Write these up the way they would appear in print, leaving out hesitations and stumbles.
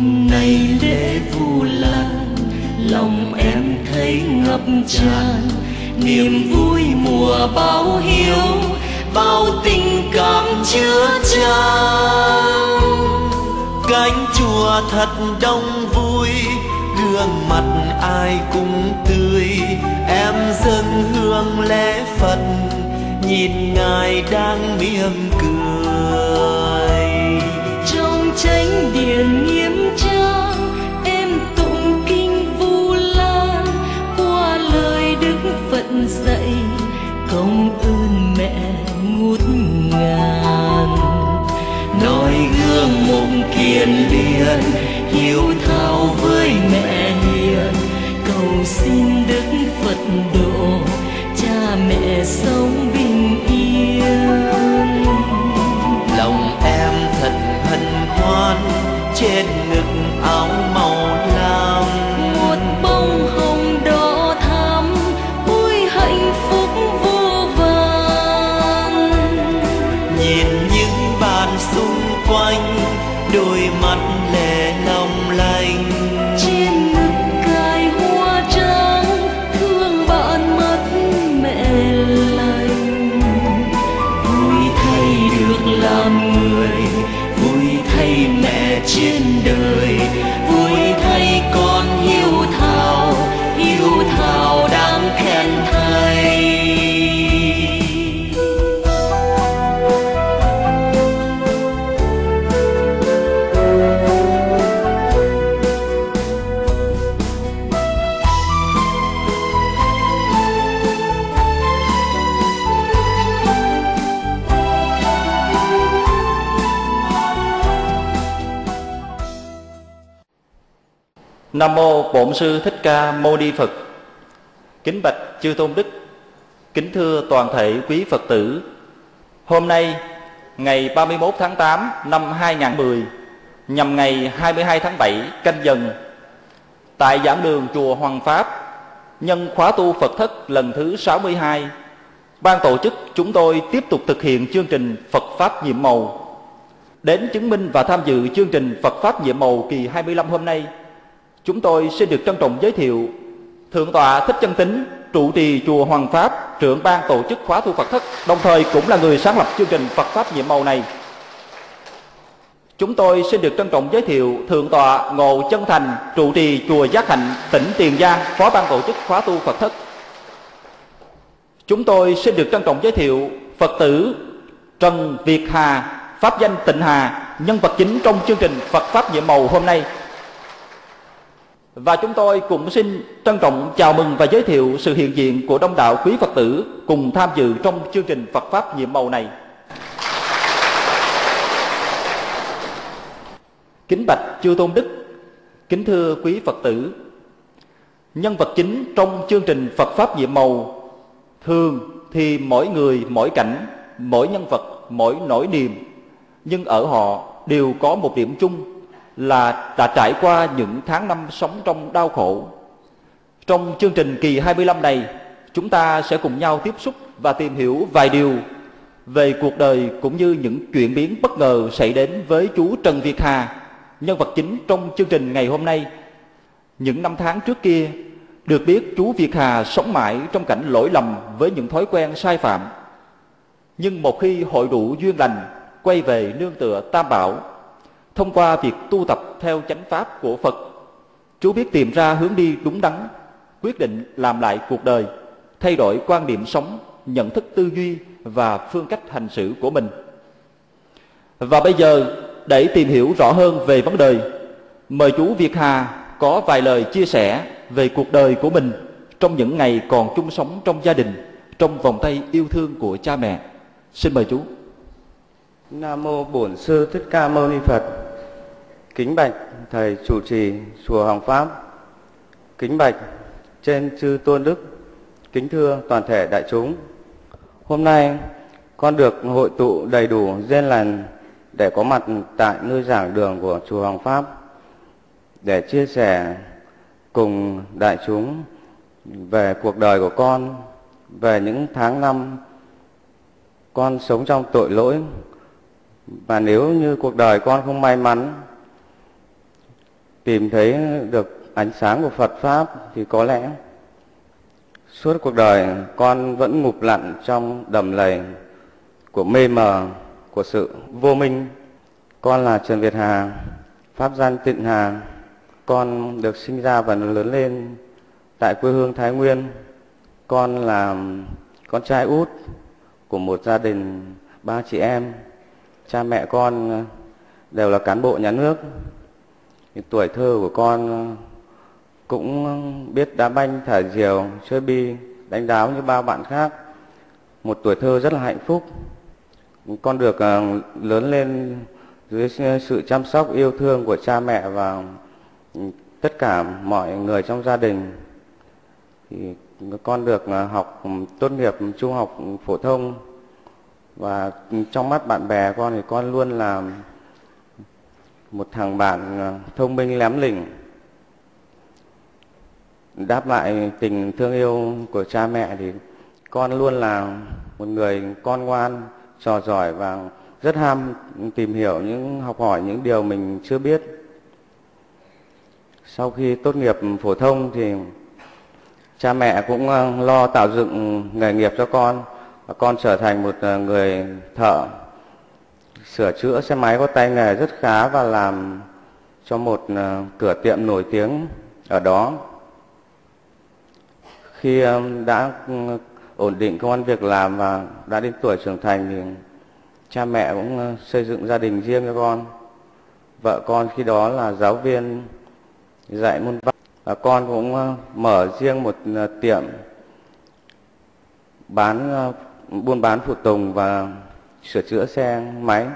Này lễ Vu Lan, lòng em thấy ngập tràn niềm vui mùa báo hiếu, bao tình cảm chứa chan. Cánh chùa thật đông vui, gương mặt ai cũng tươi. Em dâng hương lễ Phật, nhìn Ngài đang mỉm cười. Trong chánh điện nghiêm trang, em tụng kinh Vu Lan, qua lời Đức Phật dạy công ơn mẹ ngút ngàn. Noi gương mục kiên liền, hiếu thảo với mẹ hiền, cầu xin Đức Phật độ cha mẹ sống bình yên. lòng em thật hân hoan, trên ngực áo màu lam Một bông hồng đỏ thắm, ôi hạnh phúc vô vàn. nhìn những bạn xung quanh, đôi mắt lệ long lanh. Trên ngực cài hoa trắng, thương bạn mất mẹ lành. Vui thay được làm người, vui thay mẹ trên đời, vui thay con hiếu thảo đáng khen thay. Nam mô Bổn Sư Thích Ca Mâu Ni Phật. Kính bạch chư tôn đức, kính thưa toàn thể quý Phật tử. Hôm nay ngày 31 tháng 8 năm 2010, nhằm ngày 22 tháng 7 Canh Dần, tại giảng đường chùa Hoàng Pháp, nhân khóa tu Phật thất lần thứ 62, ban tổ chức chúng tôi tiếp tục thực hiện chương trình Phật Pháp nhiệm màu. Đến chứng minh và tham dự chương trình Phật Pháp nhiệm màu kỳ 25 hôm nay, chúng tôi xin được trân trọng giới thiệu Thượng tọa Thích Chân Tín, trụ trì chùa Hoàng Pháp, trưởng ban tổ chức khóa tu Phật thất, đồng thời cũng là người sáng lập chương trình Phật Pháp nhiệm màu này. Chúng tôi xin được trân trọng giới thiệu Thượng tọa Ngộ Chân Thành, trụ trì chùa Giác Hạnh, tỉnh Tiền Giang, phó ban tổ chức khóa tu Phật thất. Chúng tôi xin được trân trọng giới thiệu Phật tử Trần Việt Hà, pháp danh Tịnh Hà, nhân vật chính trong chương trình Phật Pháp nhiệm màu hôm nay. Và chúng tôi cũng xin trân trọng chào mừng và giới thiệu sự hiện diện của đông đảo quý Phật tử cùng tham dự trong chương trình Phật Pháp nhiệm màu này. Kính bạch chư tôn đức, kính thưa quý Phật tử, nhân vật chính trong chương trình Phật Pháp nhiệm màu thường thì mỗi người mỗi cảnh, mỗi nhân vật mỗi nỗi niềm, nhưng ở họ đều có một điểm chung là đã trải qua những tháng năm sống trong đau khổ. Trong chương trình kỳ 25 này, chúng ta sẽ cùng nhau tiếp xúc và tìm hiểu vài điều về cuộc đời cũng như những chuyển biến bất ngờ xảy đến với chú Trần Việt Hà, nhân vật chính trong chương trình ngày hôm nay. Những năm tháng trước kia, được biết chú Việt Hà sống mãi trong cảnh lỗi lầm với những thói quen sai phạm. Nhưng một khi hội đủ duyên lành, quay về nương tựa Tam Bảo, thông qua việc tu tập theo chánh pháp của Phật, chú biết tìm ra hướng đi đúng đắn, quyết định làm lại cuộc đời, thay đổi quan điểm sống, nhận thức tư duy và phương cách hành xử của mình. Và bây giờ, để tìm hiểu rõ hơn về vấn đề, mời chú Việt Hà có vài lời chia sẻ về cuộc đời của mình trong những ngày còn chung sống trong gia đình, trong vòng tay yêu thương của cha mẹ. Xin mời chú. Nam mô Bổn Sư Thích Ca Mâu Ni Phật. Kính bạch thầy chủ trì chùa Hoàng Pháp, kính bạch trên chư tôn đức, kính thưa toàn thể đại chúng. Hôm nay con được hội tụ đầy đủ duyên lành để có mặt tại nơi giảng đường của chùa Hoàng Pháp để chia sẻ cùng đại chúng về cuộc đời của con, về những tháng năm con sống trong tội lỗi. Và nếu như cuộc đời con không may mắn tìm thấy được ánh sáng của Phật Pháp thì có lẽ suốt cuộc đời con vẫn ngụp lặn trong đầm lầy của mê mờ, của sự vô minh. Con là Trần Việt Hà, pháp danh Tịnh Hà. Con được sinh ra và lớn lên tại quê hương Thái Nguyên. Con là con trai út của một gia đình 3 chị em. Cha mẹ con đều là cán bộ nhà nước. Tuổi thơ của con cũng biết đá banh, thả diều, chơi bi, đánh đáo như bao bạn khác. Một tuổi thơ rất là hạnh phúc. Con được lớn lên dưới sự chăm sóc yêu thương của cha mẹ và tất cả mọi người trong gia đình. Thì con được học tốt nghiệp trung học phổ thông, và trong mắt bạn bè con thì con luôn là một thằng bạn thông minh lém lỉnh. Đáp lại tình thương yêu của cha mẹ thì con luôn là một người con ngoan, trò giỏi và rất ham tìm hiểu, học hỏi những điều mình chưa biết. Sau khi tốt nghiệp phổ thông thì cha mẹ cũng lo tạo dựng nghề nghiệp cho con, và con trở thành một người thợ sửa chữa xe máy có tay nghề rất khá và làm cho một cửa tiệm nổi tiếng ở đó. Khi đã ổn định công ăn việc làm và đã đến tuổi trưởng thành thì cha mẹ cũng xây dựng gia đình riêng cho con. Vợ con khi đó là giáo viên dạy môn văn, và con cũng mở riêng một tiệm buôn bán phụ tùng và sửa chữa xe máy.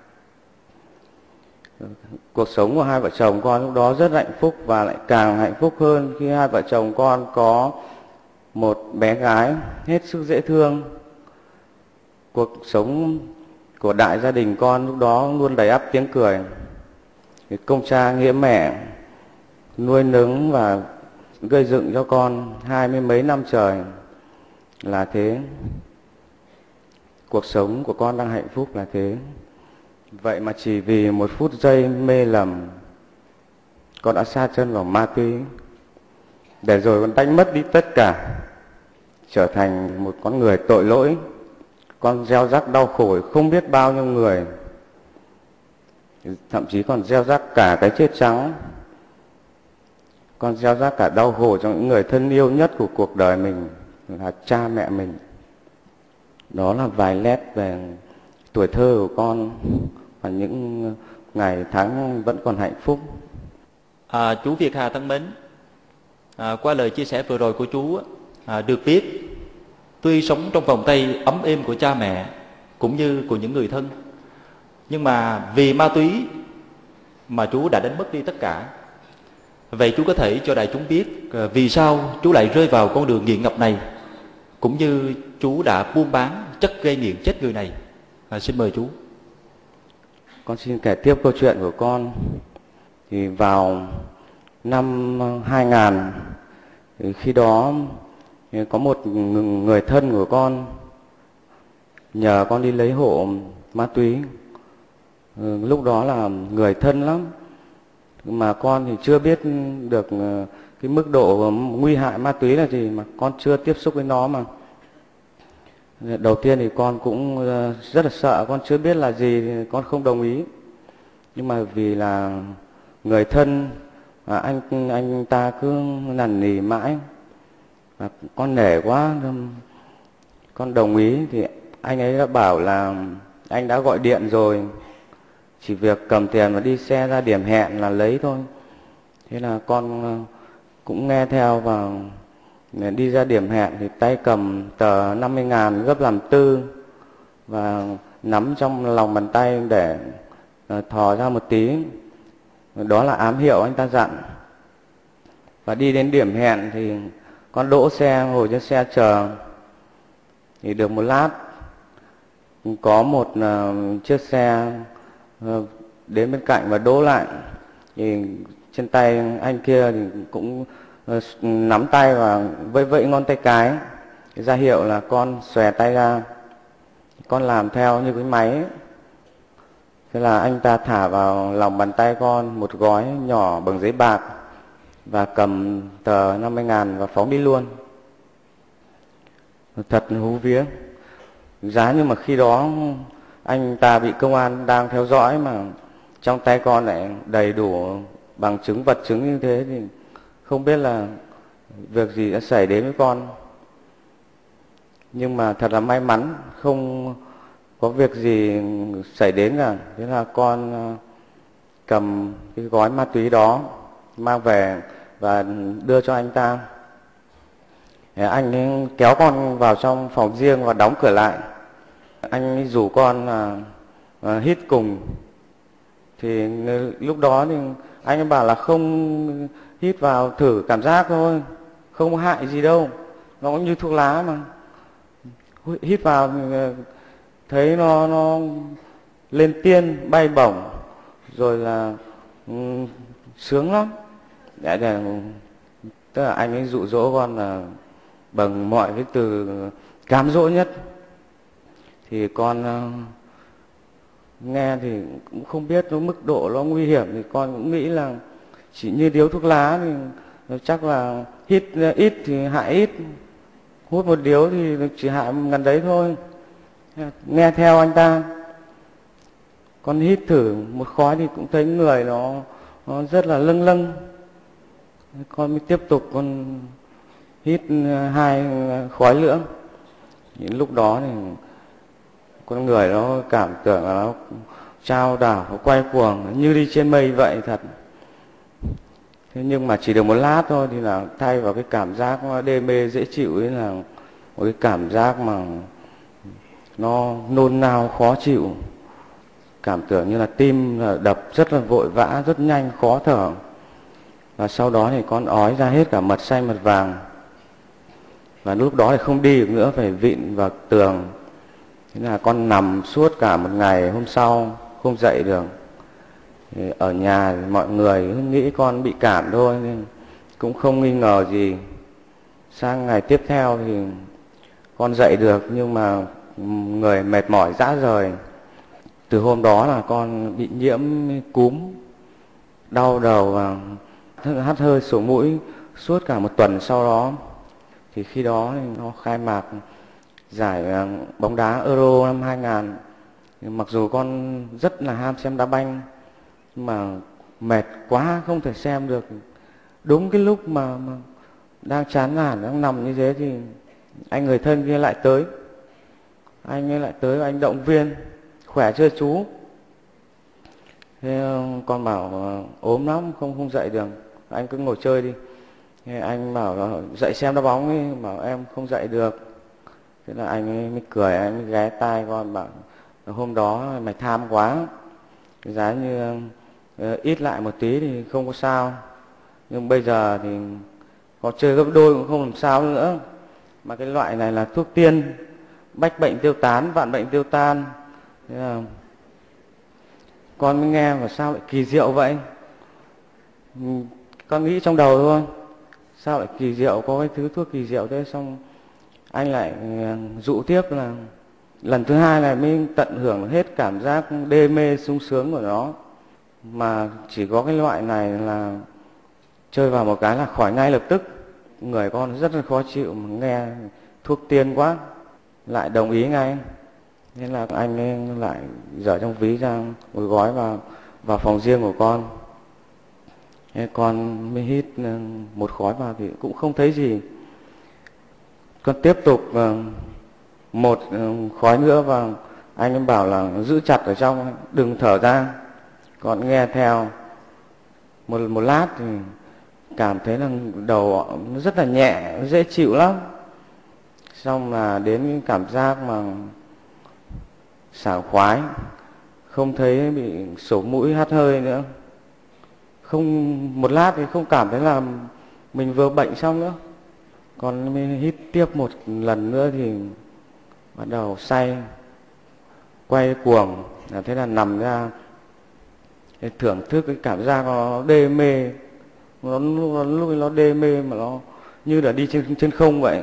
Cuộc sống của hai vợ chồng con lúc đó rất hạnh phúc, và lại càng hạnh phúc hơn khi hai vợ chồng con có một bé gái hết sức dễ thương. Cuộc sống của đại gia đình con lúc đó luôn đầy ắp tiếng cười. Công cha nghĩa mẹ nuôi nấng và gây dựng cho con 20 mấy năm trời là thế. Cuộc sống của con đang hạnh phúc là thế. Vậy mà chỉ vì một phút giây mê lầm, con đã sa chân vào ma túy, để rồi con đánh mất đi tất cả, trở thành một con người tội lỗi. Con gieo rắc đau khổ không biết bao nhiêu người, thậm chí còn gieo rắc cả cái chết trắng. Con gieo rắc cả đau khổ cho những người thân yêu nhất của cuộc đời mình, là cha mẹ mình. Đó là vài nét về tuổi thơ của con và những ngày tháng vẫn còn hạnh phúc. Chú Việt Hà thân mến, qua lời chia sẻ vừa rồi của chú, được biết tuy sống trong vòng tay ấm êm của cha mẹ cũng như của những người thân, nhưng mà vì ma túy mà chú đã đánh mất đi tất cả. Vậy chú có thể cho đại chúng biết vì sao chú lại rơi vào con đường nghiện ngập này, cũng như chú đã buôn bán chất gây nghiện chết người này. Xin mời chú. Con xin kể tiếp câu chuyện của con. Thì vào năm 2000, thì khi đó có một người thân của con nhờ con đi lấy hộ ma túy. Lúc đó là người thân lắm, mà con thì chưa biết được cái mức độ nguy hại ma túy là gì, mà con chưa tiếp xúc với nó. Mà đầu tiên thì con cũng rất là sợ, con chưa biết là gì thì con không đồng ý. Nhưng mà vì là người thân, anh ta cứ năn nỉ mãi, và con nể quá, con đồng ý. Thì anh ấy đã bảo là anh đã gọi điện rồi, chỉ việc cầm tiền và đi xe ra điểm hẹn là lấy thôi. Thế là con cũng nghe theo, và đi ra điểm hẹn thì tay cầm tờ 50.000 gấp làm tư, và nắm trong lòng bàn tay để thò ra một tí. Đó là ám hiệu anh ta dặn. Và đi đến điểm hẹn thì con đỗ xe, ngồi trên xe chờ. Thì được một lát, có một chiếc xe đến bên cạnh và đỗ lại. Thì trên tay anh kia thì cũng nắm tay và vẫy vẫy ngón tay cái, ra hiệu là con xòe tay ra. Con làm theo như cái máy ấy. Thế là anh ta thả vào lòng bàn tay con một gói nhỏ bằng giấy bạc và cầm tờ 50.000 và phóng đi luôn. Thật hú vía. Giá nhưng mà khi đó anh ta bị công an đang theo dõi mà trong tay con lại đầy đủ bằng chứng vật chứng như thế thì không biết là việc gì đã xảy đến với con. Nhưng mà thật là may mắn không có việc gì xảy đến cả. Thế là con cầm cái gói ma túy đó mang về và đưa cho anh ta. Anh ấy kéo con vào trong phòng riêng và đóng cửa lại. Anh ấy rủ con hít cùng. Thì lúc đó thì anh ấy bảo là không hít vào thử cảm giác thôi, không hại gì đâu, nó cũng như thuốc lá mà. Hít vào thì thấy nó lên tiên bay bổng rồi là sướng lắm. Tức là anh ấy dụ dỗ con là bằng mọi cái từ cám dỗ nhất. Thì con nghe thì cũng không biết nó mức độ nó nguy hiểm, thì con cũng nghĩ là chỉ như điếu thuốc lá thì chắc là hít ít thì hại ít, hút một điếu thì chỉ hại gần đấy thôi. Nghe theo anh ta, con hít thử một khói thì cũng thấy người nó rất là lâng lâng. Con mới tiếp tục con hít 2 khói nữa. Những lúc đó thì con người nó cảm tưởng là nó trao đảo, nó quay cuồng như đi trên mây vậy thật. Thế nhưng mà chỉ được một lát thôi thì là thay vào cái cảm giác đê mê dễ chịu ấy là một cái cảm giác mà nó nôn nao khó chịu. Cảm tưởng như là tim là đập rất là vội vã, rất nhanh, khó thở. Và sau đó thì con ói ra hết cả mật xanh mật vàng. Và lúc đó thì không đi được nữa, phải vịn vào tường. Thế là con nằm suốt cả một ngày hôm sau, không dậy được. Thì ở nhà thì mọi người nghĩ con bị cảm thôi, nên cũng không nghi ngờ gì. Sang ngày tiếp theo thì con dậy được, nhưng mà người mệt mỏi rã rời. Từ hôm đó là con bị nhiễm cúm, đau đầu và hắt hơi sổ mũi suốt cả một tuần sau đó. Thì khi đó thì nó khai mạc giải bóng đá Euro năm 2000. Mặc dù con rất là ham xem đá banh, nhưng mà mệt quá không thể xem được. Đúng cái lúc mà đang chán nản, đang nằm như thế thì anh người thân kia lại tới. Anh ấy lại tới và anh động viên: khỏe chưa chú? Thế con bảo ốm lắm, không dậy được, anh cứ ngồi chơi đi. Thế anh bảo là dậy xem đá bóng ấy, bảo em không dậy được. Thế là anh ấy mới cười, anh mới ghé tai con bảo hôm đó mày tham quá, giá như ít lại một tí thì không có sao, nhưng bây giờ thì có chơi gấp đôi cũng không làm sao nữa. Mà cái loại này là thuốc tiên, bách bệnh tiêu tán, vạn bệnh tiêu tan. Thế là con mới nghe mà sao lại kỳ diệu vậy. Con nghĩ trong đầu thôi, sao lại kỳ diệu, có cái thứ thuốc kỳ diệu thế. Xong anh lại dụ tiếp là lần thứ hai này mới tận hưởng hết cảm giác đê mê sung sướng của nó. Mà chỉ có cái loại này là chơi vào một cái là khỏi ngay lập tức. Người con rất là khó chịu, mà nghe thuốc tiên quá lại đồng ý ngay. Nên là anh ấy lại dở trong ví ra một gói vào phòng riêng của con. Thế con mới hít một khói vào thì cũng không thấy gì. Con tiếp tục một khói nữa và anh ấy bảo là giữ chặt ở trong, đừng thở ra. Con nghe theo một lát thì cảm thấy là đầu nó rất là nhẹ, dễ chịu lắm. Xong là đến cảm giác mà sảng khoái, không thấy bị sổ mũi hắt hơi nữa. Không một lát thì không cảm thấy là mình vừa bệnh xong nữa. Còn mới hít tiếp một lần nữa thì bắt đầu say, quay cuồng. Thế là nằm ra để thưởng thức cái cảm giác nó đê mê. Lúc nó đê mê mà nó như là đi trên không vậy.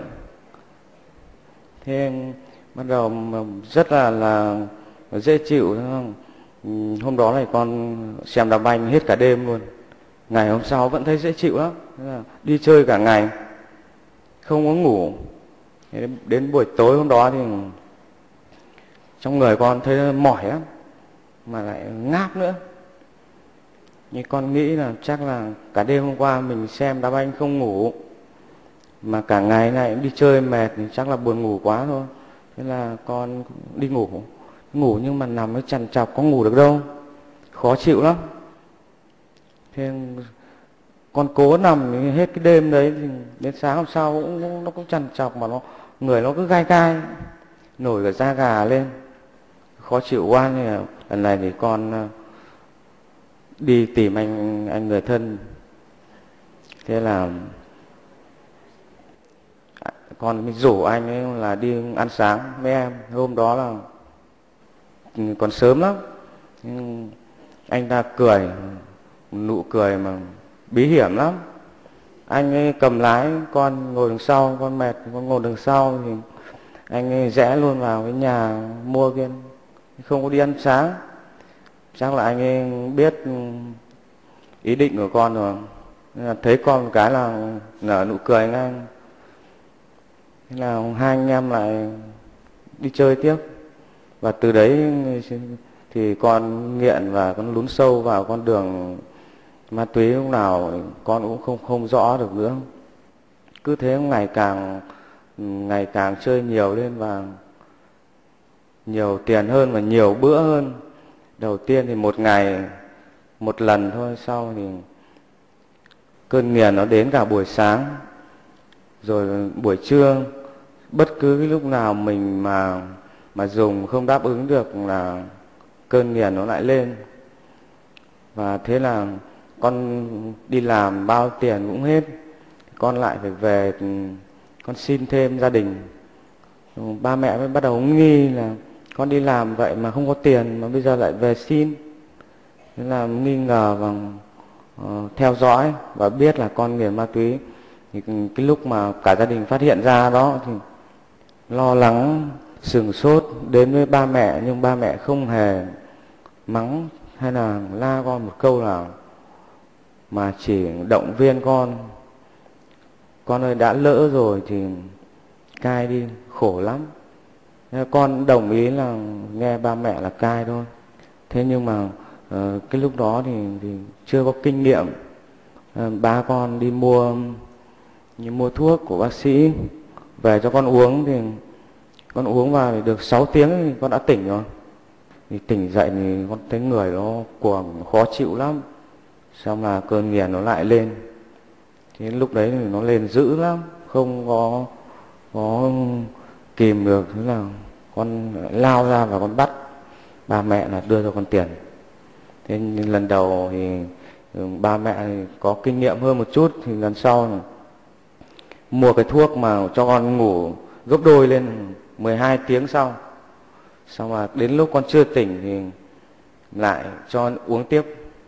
Thế bắt đầu rất là dễ chịu, Hôm đó này con xem đá banh hết cả đêm luôn. Ngày hôm sau vẫn thấy dễ chịu lắm. Đi chơi cả ngày, không có ngủ. Đến buổi tối hôm đó thì trong người con thấy mỏi lắm, mà lại ngáp nữa. Nhưng con nghĩ là chắc là cả đêm hôm qua mình xem đá banh không ngủ, mà cả ngày này đi chơi mệt thì chắc là buồn ngủ quá thôi. Thế là con đi ngủ. Ngủ nhưng mà nằm mới trằn trọc, có ngủ được đâu, khó chịu lắm. Thế con cố nằm hết cái đêm đấy, thì đến sáng hôm sau nó cũng trằn trọc, mà người nó cứ gai gai, nổi cả da gà lên, khó chịu quá. Nên lần này thì con đi tìm anh người thân. Thế là con mới rủ anh ấy là đi ăn sáng với em. Hôm đó là còn sớm lắm, nhưng anh ta cười, nụ cười mà bí hiểm lắm. Anh ấy cầm lái, con ngồi đằng sau, con mệt, con ngồi đằng sau, thì anh ấy rẽ luôn vào cái nhà mua kia, không có đi ăn sáng. Chắc là anh ấy biết ý định của con rồi. Nên là thấy con một cái là nở nụ cười ngay. Thế là hai anh em lại đi chơi tiếp. Và từ đấy thì con nghiện và con lún sâu vào con đường ma túy, lúc nào con cũng không rõ được nữa. Cứ thế ngày càng chơi nhiều lên và nhiều tiền hơn và nhiều bữa hơn. Đầu tiên thì một ngày một lần thôi, sau thì cơn nghiện nó đến cả buổi sáng rồi buổi trưa. Bất cứ cái lúc nào mình mà dùng không đáp ứng được là cơn nghiện nó lại lên. Và thế là con đi làm bao tiền cũng hết, con lại phải về con xin thêm gia đình. Ba mẹ mới bắt đầu nghi là con đi làm vậy mà không có tiền mà bây giờ lại về xin. Thế là nghi ngờ và theo dõi và biết là con nghiện ma túy. Thì cái lúc mà cả gia đình phát hiện ra đó thì lo lắng, sửng sốt đến với ba mẹ, nhưng ba mẹ không hề mắng hay là la con một câu nào, mà chỉ động viên con ơi đã lỡ rồi thì cai đi, khổ lắm. Nên con đồng ý là nghe ba mẹ là cai thôi. Thế nhưng mà cái lúc đó thì chưa có kinh nghiệm. Ba con đi mua thuốc của bác sĩ về cho con uống, thì con uống vào thì được 6 tiếng thì con đã tỉnh rồi. Thì tỉnh dậy thì con thấy người nó cuồng, khó chịu lắm. Xong là cơn nghiện nó lại lên. Thì lúc đấy thì nó lên dữ lắm, không có kìm được. Thế là con lao ra và con bắt ba mẹ là đưa cho con tiền. Thế nhưng lần đầu thì ba mẹ thì có kinh nghiệm hơn một chút, thì lần sau là mua cái thuốc mà cho con ngủ gấp đôi lên 12 tiếng sau. Xong mà đến lúc con chưa tỉnh thì lại cho uống tiếp.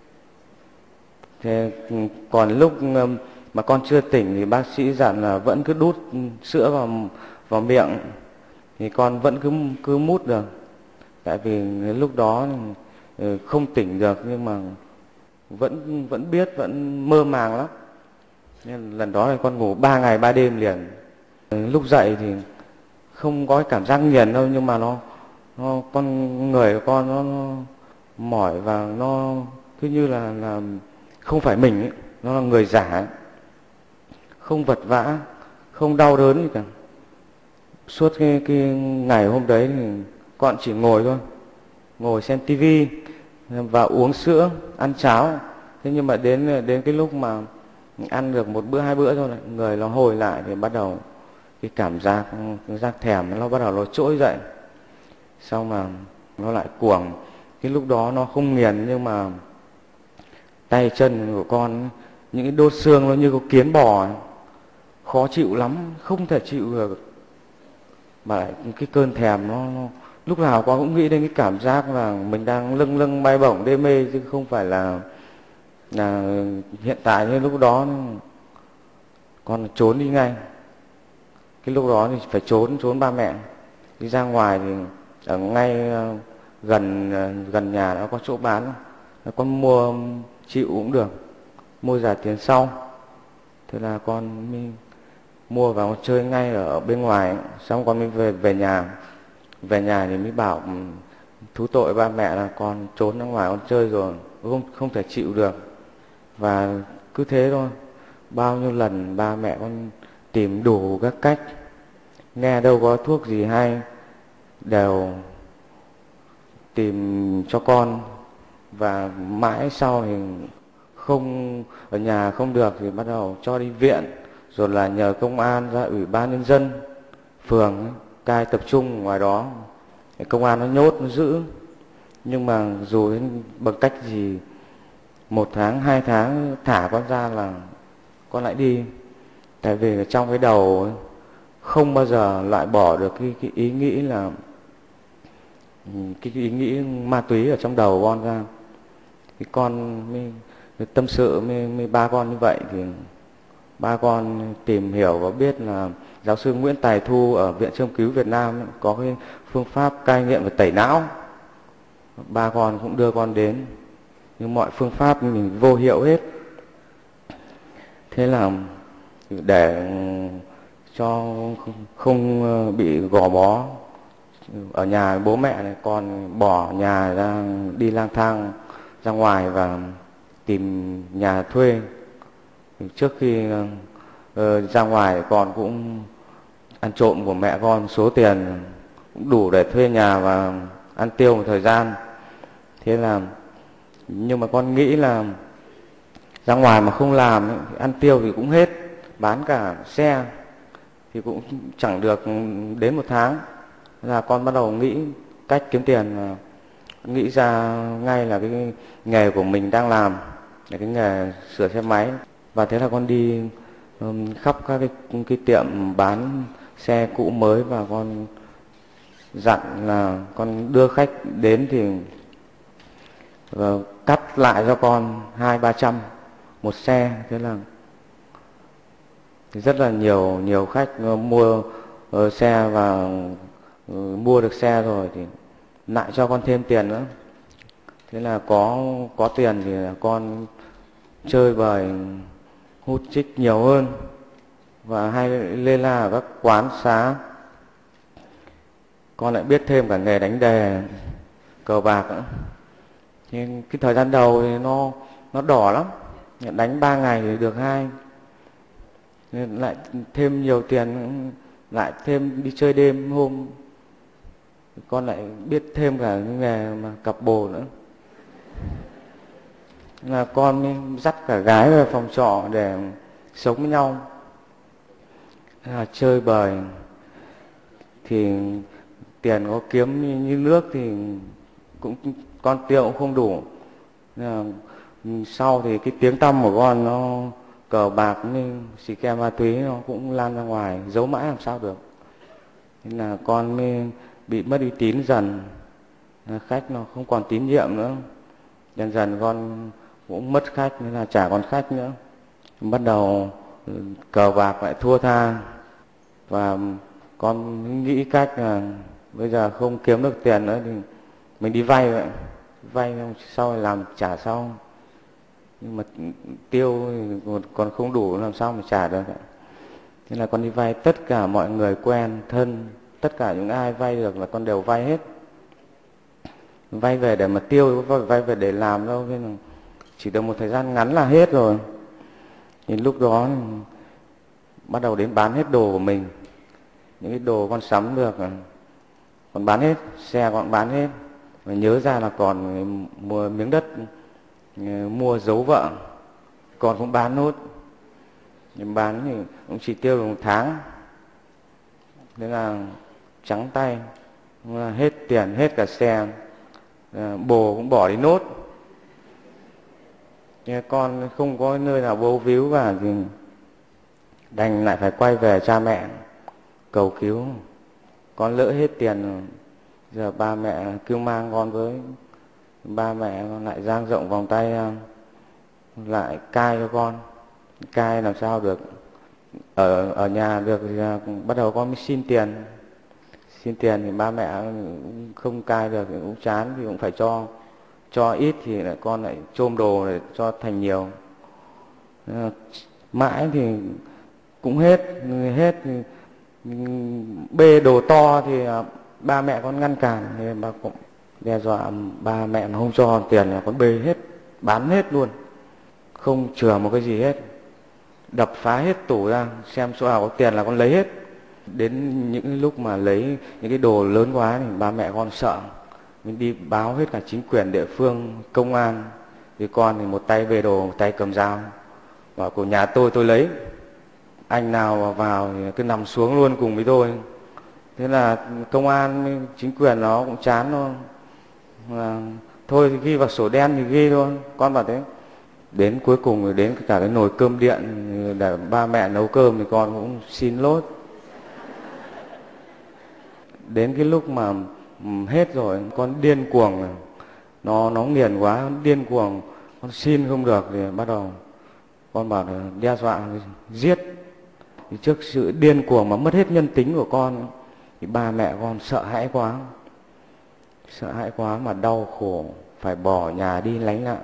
Thế còn lúc mà con chưa tỉnh thì bác sĩ dặn là vẫn cứ đút sữa vào miệng, thì con vẫn cứ mút được. Tại vì lúc đó không tỉnh được, nhưng mà vẫn biết, vẫn mơ màng lắm. Nên lần đó thì con ngủ 3 ngày 3 đêm liền. Lúc dậy thì không có cái cảm giác nghiền đâu, nhưng mà nó con người của con nó mỏi và nó cứ như là không phải mình ấy, nó là người giả ấy. Không vật vã, không đau đớn gì cả. Suốt cái ngày hôm đấy thì con chỉ ngồi thôi, ngồi xem tivi và uống sữa, ăn cháo. Thế nhưng mà đến cái lúc mà ăn được một bữa 2 bữa thôi, người nó hồi lại thì bắt đầu cái cảm giác thèm nó bắt đầu nó trỗi dậy. Xong mà nó lại cuồng. Cái lúc đó nó không nghiền, nhưng mà tay chân của con, những cái đốt xương nó như có kiến bò ấy. Khó chịu lắm, không thể chịu được. Mà lại cái cơn thèm nó lúc nào con cũng nghĩ đến cái cảm giác là mình đang lâng lâng bay bổng đê mê, chứ không phải là hiện tại như lúc đó. Con trốn đi ngay. Cái lúc đó thì phải trốn ba mẹ. Đi ra ngoài thì ở ngay gần nhà nó có chỗ bán, con mua chịu cũng được, mua trả tiền sau. Thế là con mới mua và con chơi ngay ở bên ngoài, xong con mới về nhà. Về nhà thì mới bảo thú tội ba mẹ là con trốn ra ngoài con chơi rồi, không thể chịu được. Và cứ thế thôi, bao nhiêu lần ba mẹ con tìm đủ các cách, nghe đâu có thuốc gì hay đều tìm cho con. Và mãi sau thì không ở nhà không được thì bắt đầu cho đi viện, rồi là nhờ công an ra ủy ban nhân dân phường cai tập trung ngoài đó. Công an nó nhốt, nó giữ. Nhưng mà dù đến bằng cách gì 1 tháng, 2 tháng thả con ra là con lại đi. Tại vì trong cái đầu ấy, không bao giờ loại bỏ được cái ý nghĩ là cái ý nghĩ ma túy ở trong đầu con ra. Thì con mới tâm sự với ba con như vậy thì ba con tìm hiểu và biết là giáo sư Nguyễn Tài Thu ở Viện Châm cứu Việt Nam có cái phương pháp cai nghiện và tẩy não. Ba con cũng đưa con đến, nhưng mọi phương pháp mình vô hiệu hết. Thế là để cho không bị gò bó ở nhà bố mẹ này, con bỏ nhà ra đi lang thang ra ngoài và tìm nhà thuê. Trước khi ra ngoài con cũng ăn trộm của mẹ con số tiền cũng đủ để thuê nhà và ăn tiêu một thời gian. Thế là nhưng mà con nghĩ là ra ngoài mà không làm ấy, ăn tiêu thì cũng hết, bán cả xe thì cũng chẳng được đến 1 tháng. Thế là con bắt đầu nghĩ cách kiếm tiền, nghĩ ra ngay là cái nghề của mình đang làm là cái nghề sửa xe máy. Và thế là con đi khắp các cái tiệm bán xe cũ mới, và con dặn là con đưa khách đến thì cắt lại cho con 200-300 một xe. Thế là thì rất là nhiều khách mua xe và mua được xe rồi thì lại cho con thêm tiền nữa. Thế là có tiền thì con chơi bời hút chích nhiều hơn và hay lê la ở các quán xá. Con lại biết thêm cả nghề đánh đề, cờ bạc nữa. Nhưng cái thời gian đầu thì nó đỏ lắm, đánh 3 ngày thì được 2. Nên lại thêm nhiều tiền, lại thêm đi chơi đêm hôm. Con lại biết thêm cả cái nghề mà cặp bồ nữa. Là con mới dắt cả gái về phòng trọ để sống với nhau. Là chơi bời thì tiền có kiếm như nước thì cũng con tiêu cũng không đủ. Nên sau thì cái tiếng tăm của con nó cờ bạc với xì ke ma túy nó cũng lan ra ngoài, giấu mãi làm sao được. Nên là con mới bị mất uy tín dần, khách nó không còn tín nhiệm nữa. Dần dần con cũng mất khách nên là chả còn khách nữa. Bắt đầu cờ bạc lại thua tha, và con nghĩ cách là bây giờ không kiếm được tiền nữa thì mình đi vay vậy. Vay sau rồi làm trả sau. Nhưng mà tiêu còn không đủ làm sao mà trả được. Thế là con đi vay tất cả mọi người quen thân, tất cả những ai vay được là con đều vay hết. Vay về để mà tiêu, vay về để làm đâu, nên là chỉ được một thời gian ngắn là hết rồi. Thì lúc đó bắt đầu đến bán hết đồ của mình. Những cái đồ con sắm được còn bán hết, xe con bán hết. Và nhớ ra là còn mua miếng đất, mua giấu vợ, còn cũng bán nốt. Nhưng bán thì cũng chỉ tiêu được 1 tháng. Thế là trắng tay, hết tiền, hết cả xe. Bồ cũng bỏ đi nốt. Nhưng con không có nơi nào bấu víu và thì đành lại phải quay về cha mẹ cầu cứu. Con lỡ hết tiền rồi, giờ ba mẹ kêu mang con với. Ba mẹ con lại dang rộng vòng tay lại cai cho con. Cai làm sao được, ở nhà được thì bắt đầu con mới xin tiền. xin tiền thì ba mẹ không cai được thì cũng chán, thì cũng phải cho ít thì lại con lại chôm đồ để cho thành nhiều. Mãi thì cũng hết thì bê đồ to thì ba mẹ con ngăn cản, thì bà cũng đe dọa ba mẹ mà không cho tiền là con bê hết, bán hết luôn, không chừa một cái gì hết, đập phá hết tủ ra xem chỗ nào có tiền là con lấy hết. Đến những lúc mà lấy những cái đồ lớn quá thì ba mẹ con sợ, mình đi báo hết cả chính quyền địa phương, công an. Thì con thì một tay về đồ, một tay cầm dao, bảo của nhà tôi lấy, anh nào vào thì cứ nằm xuống luôn cùng với tôi. Thế là công an chính quyền nó cũng chán thôi, thôi thì ghi vào sổ đen thì ghi thôi. Con bảo thế. Đến cuối cùng rồi đến cả cái nồi cơm điện để ba mẹ nấu cơm thì con cũng xin lốt. Đến cái lúc mà hết rồi con điên cuồng, nó nghiền quá, điên cuồng, con xin không được thì bắt đầu con bảo là đe dọa giết. Thì trước sự điên cuồng mà mất hết nhân tính của con thì ba mẹ con sợ hãi quá mà đau khổ, phải bỏ nhà đi lánh nạn,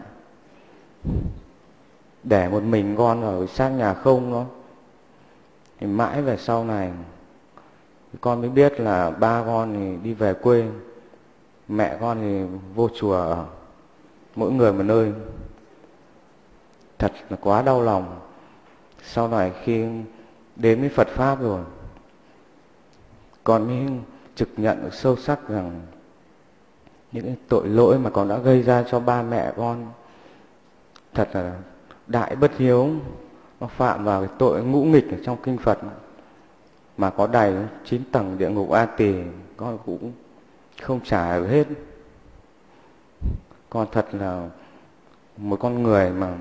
để một mình con ở sát nhà không đó. Thì mãi về sau này con mới biết là ba con thì đi về quê, mẹ con thì vô chùa ở, mỗi người một nơi. Thật là quá đau lòng. Sau này khi đến với Phật Pháp rồi, con mới trực nhận được sâu sắc rằng những cái tội lỗi mà con đã gây ra cho ba mẹ con thật là đại bất hiếu. Nó phạm vào cái tội ngũ nghịch ở trong kinh Phật, mà có đầy 9 tầng địa ngục A Tỳ con cũng không trả được hết. Con thật là một con người mà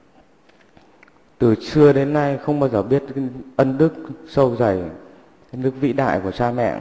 từ xưa đến nay không bao giờ biết cái ân đức sâu dày, ân đức vĩ đại của cha mẹ.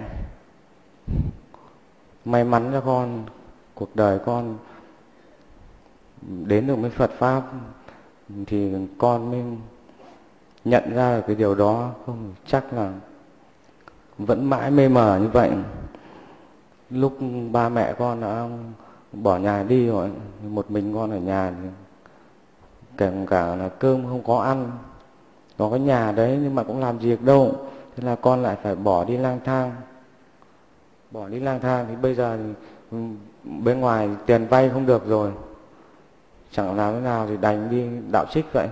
May mắn cho con, cuộc đời con đến được với Phật Pháp thì con mới nhận ra được cái điều đó. Không chắc là vẫn mãi mê mờ như vậy. Lúc ba mẹ con đã bỏ nhà đi rồi, một mình con ở nhà thì kể cả là cơm không có ăn, có cái nhà đấy nhưng mà cũng làm gì được đâu. Thế là con lại phải bỏ đi lang thang. Bỏ đi lang thang thì bây giờ thì bên ngoài tiền vay không được rồi, chẳng làm thế nào thì đành đi đạo trích vậy.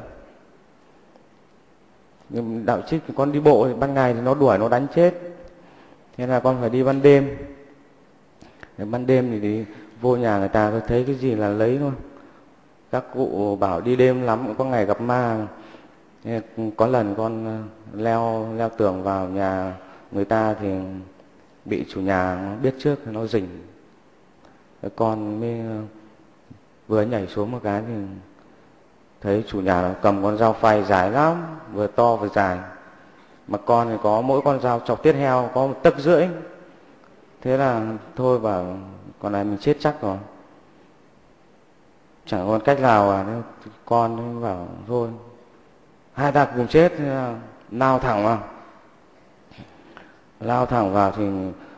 Nhưng đạo trích thì con đi bộ thì ban ngày thì nó đuổi, nó đánh chết. Thế là con phải đi ban đêm. Ban đêm thì đi vô nhà người ta thấy cái gì là lấy thôi. Các cụ bảo đi đêm lắm, có ngày gặp ma. Có lần con leo tường vào nhà người ta thì bị chủ nhà nó biết trước thì nó rình. Con mới vừa nhảy xuống một cái thì thấy chủ nhà nó cầm con dao phay dài lắm, vừa to vừa dài. Mà con thì có mỗi con dao chọc tiết heo có 1,5 tấc. Thế là thôi bảo con này mình chết chắc rồi, chẳng còn cách nào. Con bảo thôi hai ta cùng chết. Thế là lao thẳng vào thì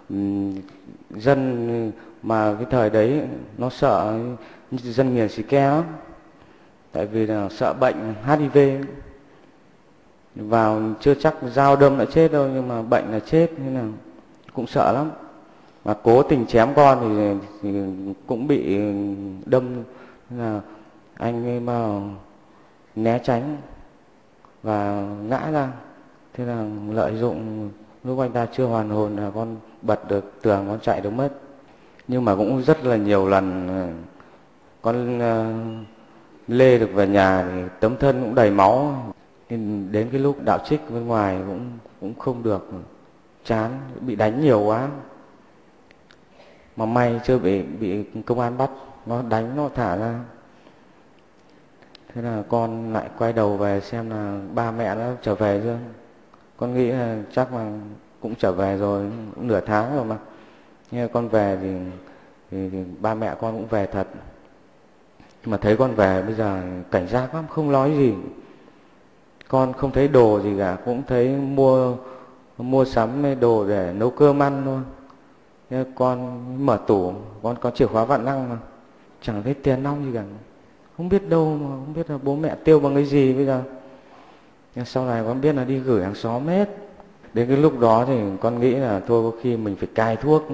dân mà cái thời đấy nó sợ dân miền xì ke lắm, tại vì là sợ bệnh HIV. Vào chưa chắc dao đâm đã chết đâu, nhưng mà bệnh là chết, nên là cũng sợ lắm. Mà cố tình chém con thì cũng bị đâm, nên là anh ấy mà né tránh và ngã ra. Thế là lợi dụng lúc anh ta chưa hoàn hồn là con bật được tường, con chạy được mất. Nhưng mà cũng rất là nhiều lần con lê được về nhà thì tấm thân cũng đầy máu. Nên đến cái lúc đạo trích bên ngoài cũng không được, chán, bị đánh nhiều quá. Mà may chưa bị công an bắt, nó đánh nó thả ra. Thế là con lại quay đầu về xem là ba mẹ đã trở về chưa. Con nghĩ là chắc là cũng trở về rồi, cũng nửa tháng rồi mà. Nhưng mà con về thì ba mẹ con cũng về thật. Nhưng mà thấy con về bây giờ cảnh giác lắm, không nói gì. Con không thấy đồ gì cả, cũng thấy mua sắm đồ để nấu cơm ăn thôi. Thế con mở tủ, con có chìa khóa vạn năng mà chẳng thấy tiền nong gì cả, không biết đâu, mà không biết là bố mẹ tiêu bằng cái gì bây giờ. Nhưng sau này con biết là đi gửi hàng xóm hết. Đến cái lúc đó thì con nghĩ là thôi có khi mình phải cai thuốc.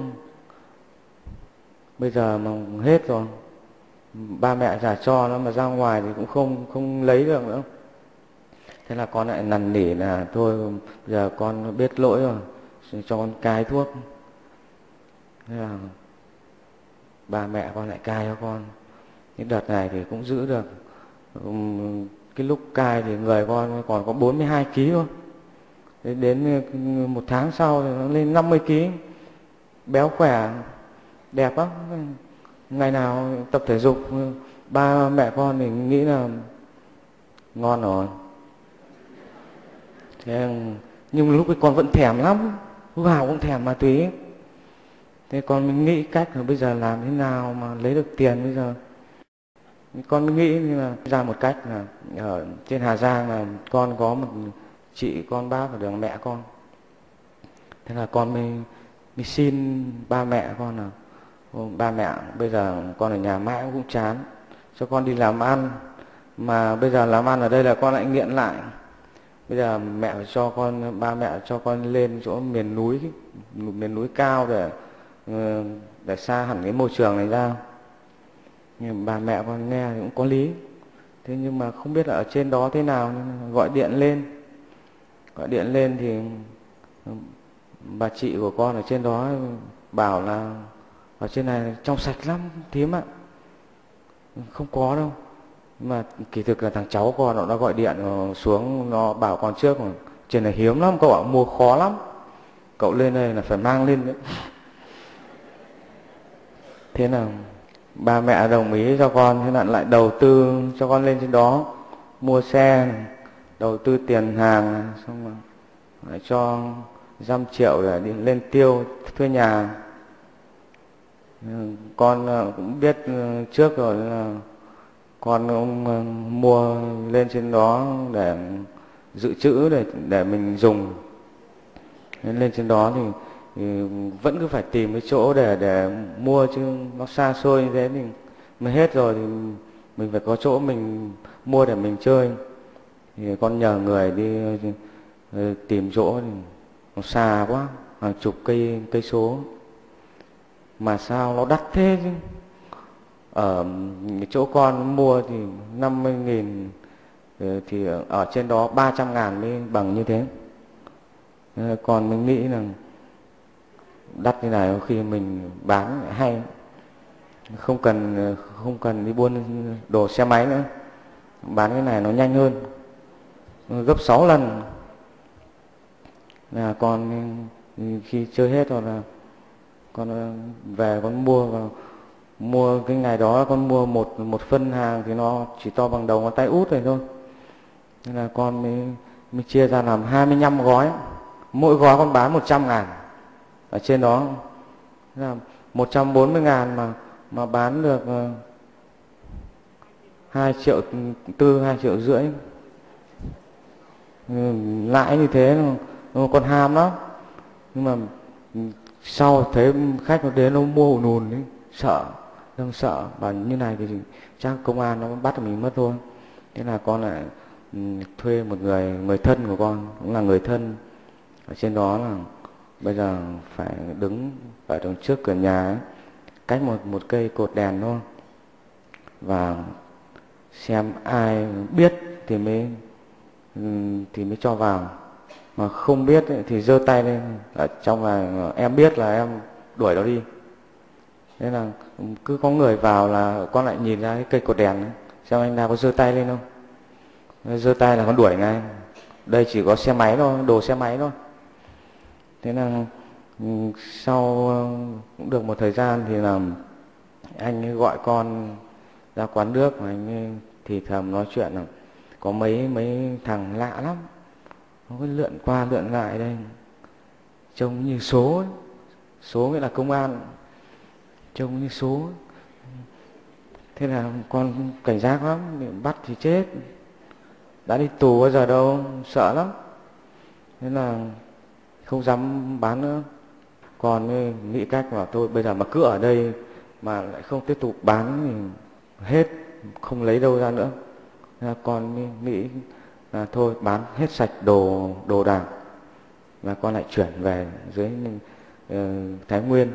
Bây giờ mà hết rồi, ba mẹ trả cho nó mà ra ngoài thì cũng không lấy được nữa. Thế là con lại năn nỉ là thôi bây giờ con biết lỗi rồi, cho con cai thuốc. Thế là ba mẹ con lại cai cho con. Cái đợt này thì cũng giữ được. Cái lúc cai thì người con còn có 42 kg thôi. Đến một tháng sau thì nó lên 50 kg. Béo khỏe, đẹp lắm. Ngày nào tập thể dục, ba mẹ con thì nghĩ là ngon rồi. Thế, nhưng lúc ấy con vẫn thèm lắm, lúc nào cũng thèm ma túy. Thế con mới nghĩ cách là bây giờ làm thế nào mà lấy được tiền bây giờ. Con nghĩ là ra một cách là ở trên Hà Giang là con có một chị con bác ở đường mẹ con. Thế là con mới xin ba mẹ con là ba mẹ bây giờ con ở nhà mãi cũng chán, cho con đi làm ăn. Mà bây giờ làm ăn ở đây là con lại nghiện lại. Bây giờ mẹ phải cho con, ba mẹ cho con lên chỗ miền núi cao để xa hẳn cái môi trường này ra. Nhưng bà mẹ con nghe thì cũng có lý. Thế nhưng mà không biết là ở trên đó thế nào, nên gọi điện lên thì bà chị của con ở trên đó bảo là ở trên này trong sạch lắm thím ạ. Không có đâu. Mà kỳ thực là thằng cháu con nó đã gọi điện xuống, nó bảo con trước trên này hiếm lắm, cậu ạ, mua khó lắm, cậu lên đây là phải mang lên đấy. Thế là ba mẹ đồng ý cho con, thế là lại đầu tư cho con lên trên đó, mua xe, đầu tư tiền hàng, xong rồi lại cho 5 triệu để đi lên tiêu thuê nhà. Con cũng biết trước rồi là con cũng mua lên trên đó để dự trữ để mình dùng. Lên trên đó thì vẫn cứ phải tìm cái chỗ để mua, chứ nó xa xôi như thế thì mới hết rồi thì mình phải có chỗ mình mua để mình chơi. Thì con nhờ người đi tìm chỗ thì nó xa quá, hàng chục cây số. Mà sao nó đắt thế chứ. Ở chỗ con mua thì 50.000 thì ở trên đó 300.000 mới bằng như thế. Con mới nghĩ là đắt như này có khi mình bán hay, không cần đi buôn đồ xe máy nữa, bán cái này nó nhanh hơn gấp 6 lần. Là con khi chơi hết rồi là con về con mua cái ngày đó con mua một phân hàng thì nó chỉ to bằng đầu ngón tay út này thôi. Nên là con mới chia ra làm 25 gói, mỗi gói con bán 100.000. Ở trên đó là 140.000 mà bán được 2,4 triệu, 2,5 triệu. Lãi như thế con ham lắm. Nhưng mà sau thấy khách nó đến nó mua ùn ùn ấy, sợ và như này thì chắc công an nó bắt mình mất thôi. Thế là con lại thuê một người thân của con, cũng là người thân ở trên đó, là bây giờ phải đứng ở đằng trước cửa nhà ấy, cách một cây cột đèn thôi, và xem ai biết thì mới cho vào, mà không biết ấy, thì giơ tay lên. Ở trong là em biết là em đuổi nó đi. Thế là cứ có người vào là con lại nhìn ra cái cây cột đèn ấy, xem anh nào có giơ tay lên không. Giơ tay là con đuổi ngay. Đây chỉ có xe máy thôi, đồ xe máy thôi. Thế là sau cũng được một thời gian thì là anh ấy gọi con ra quán nước, và anh ấy thì thầm nói chuyện là có mấy thằng lạ lắm, nó cứ lượn qua lượn lại đây, trông như số ấy. Số nghĩa là công an, trông như số. Thế là con cảnh giác lắm, bị bắt thì chết, đã đi tù bao giờ đâu, sợ lắm. Thế là không dám bán nữa. con mới nghĩ cách bảo thôi bây giờ mà cứ ở đây mà lại không tiếp tục bán thì hết, không lấy đâu ra nữa. Con mới nghĩ là thôi bán hết sạch đồ đạc và con lại chuyển về dưới Thái Nguyên.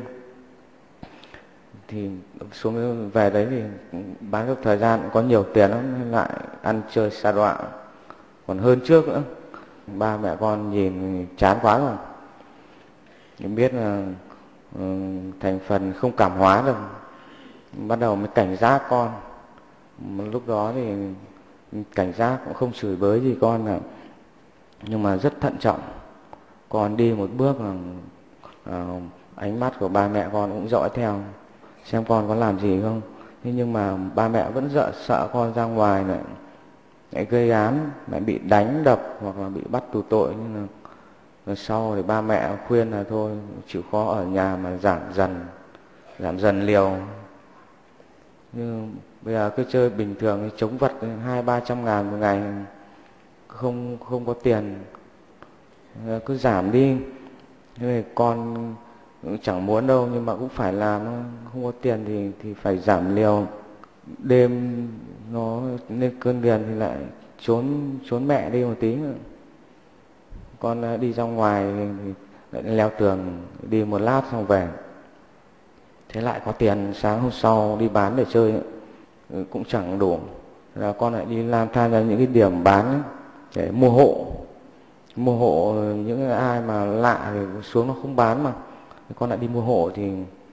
Thì xuống về đấy thì bán được thời gian có nhiều tiền lắm, nên lại ăn chơi sa đọa còn hơn trước nữa. Ba mẹ con nhìn chán quá rồi, biết là thành phần không cảm hóa được, bắt đầu mới cảnh giác con. Lúc đó thì cảnh giác cũng không chửi bới gì con nào, nhưng mà rất thận trọng. Con đi một bước là ánh mắt của ba mẹ con cũng dõi theo xem con có làm gì không. Thế nhưng mà ba mẹ vẫn sợ con ra ngoài lại gây án, lại bị đánh đập hoặc là bị bắt tù tội. Nhưng là sau thì ba mẹ khuyên là thôi chịu khó ở nhà mà giảm dần liều. Nhưng bây giờ cứ chơi bình thường chống vật 200-300 ngàn một ngày, không có tiền, cứ giảm đi. Thế con chẳng muốn đâu nhưng mà cũng phải làm, không có tiền thì phải giảm liều. Đêm nó lên cơn điên thì lại trốn mẹ đi một tí nữa. Con đi ra ngoài thì lại leo tường đi một lát xong về. Thế lại có tiền, sáng hôm sau đi bán để chơi cũng chẳng đủ. Là con lại đi tham gia những cái điểm bán để mua hộ những ai mà lạ thì xuống nó không bán mà. Con lại đi mua hộ thì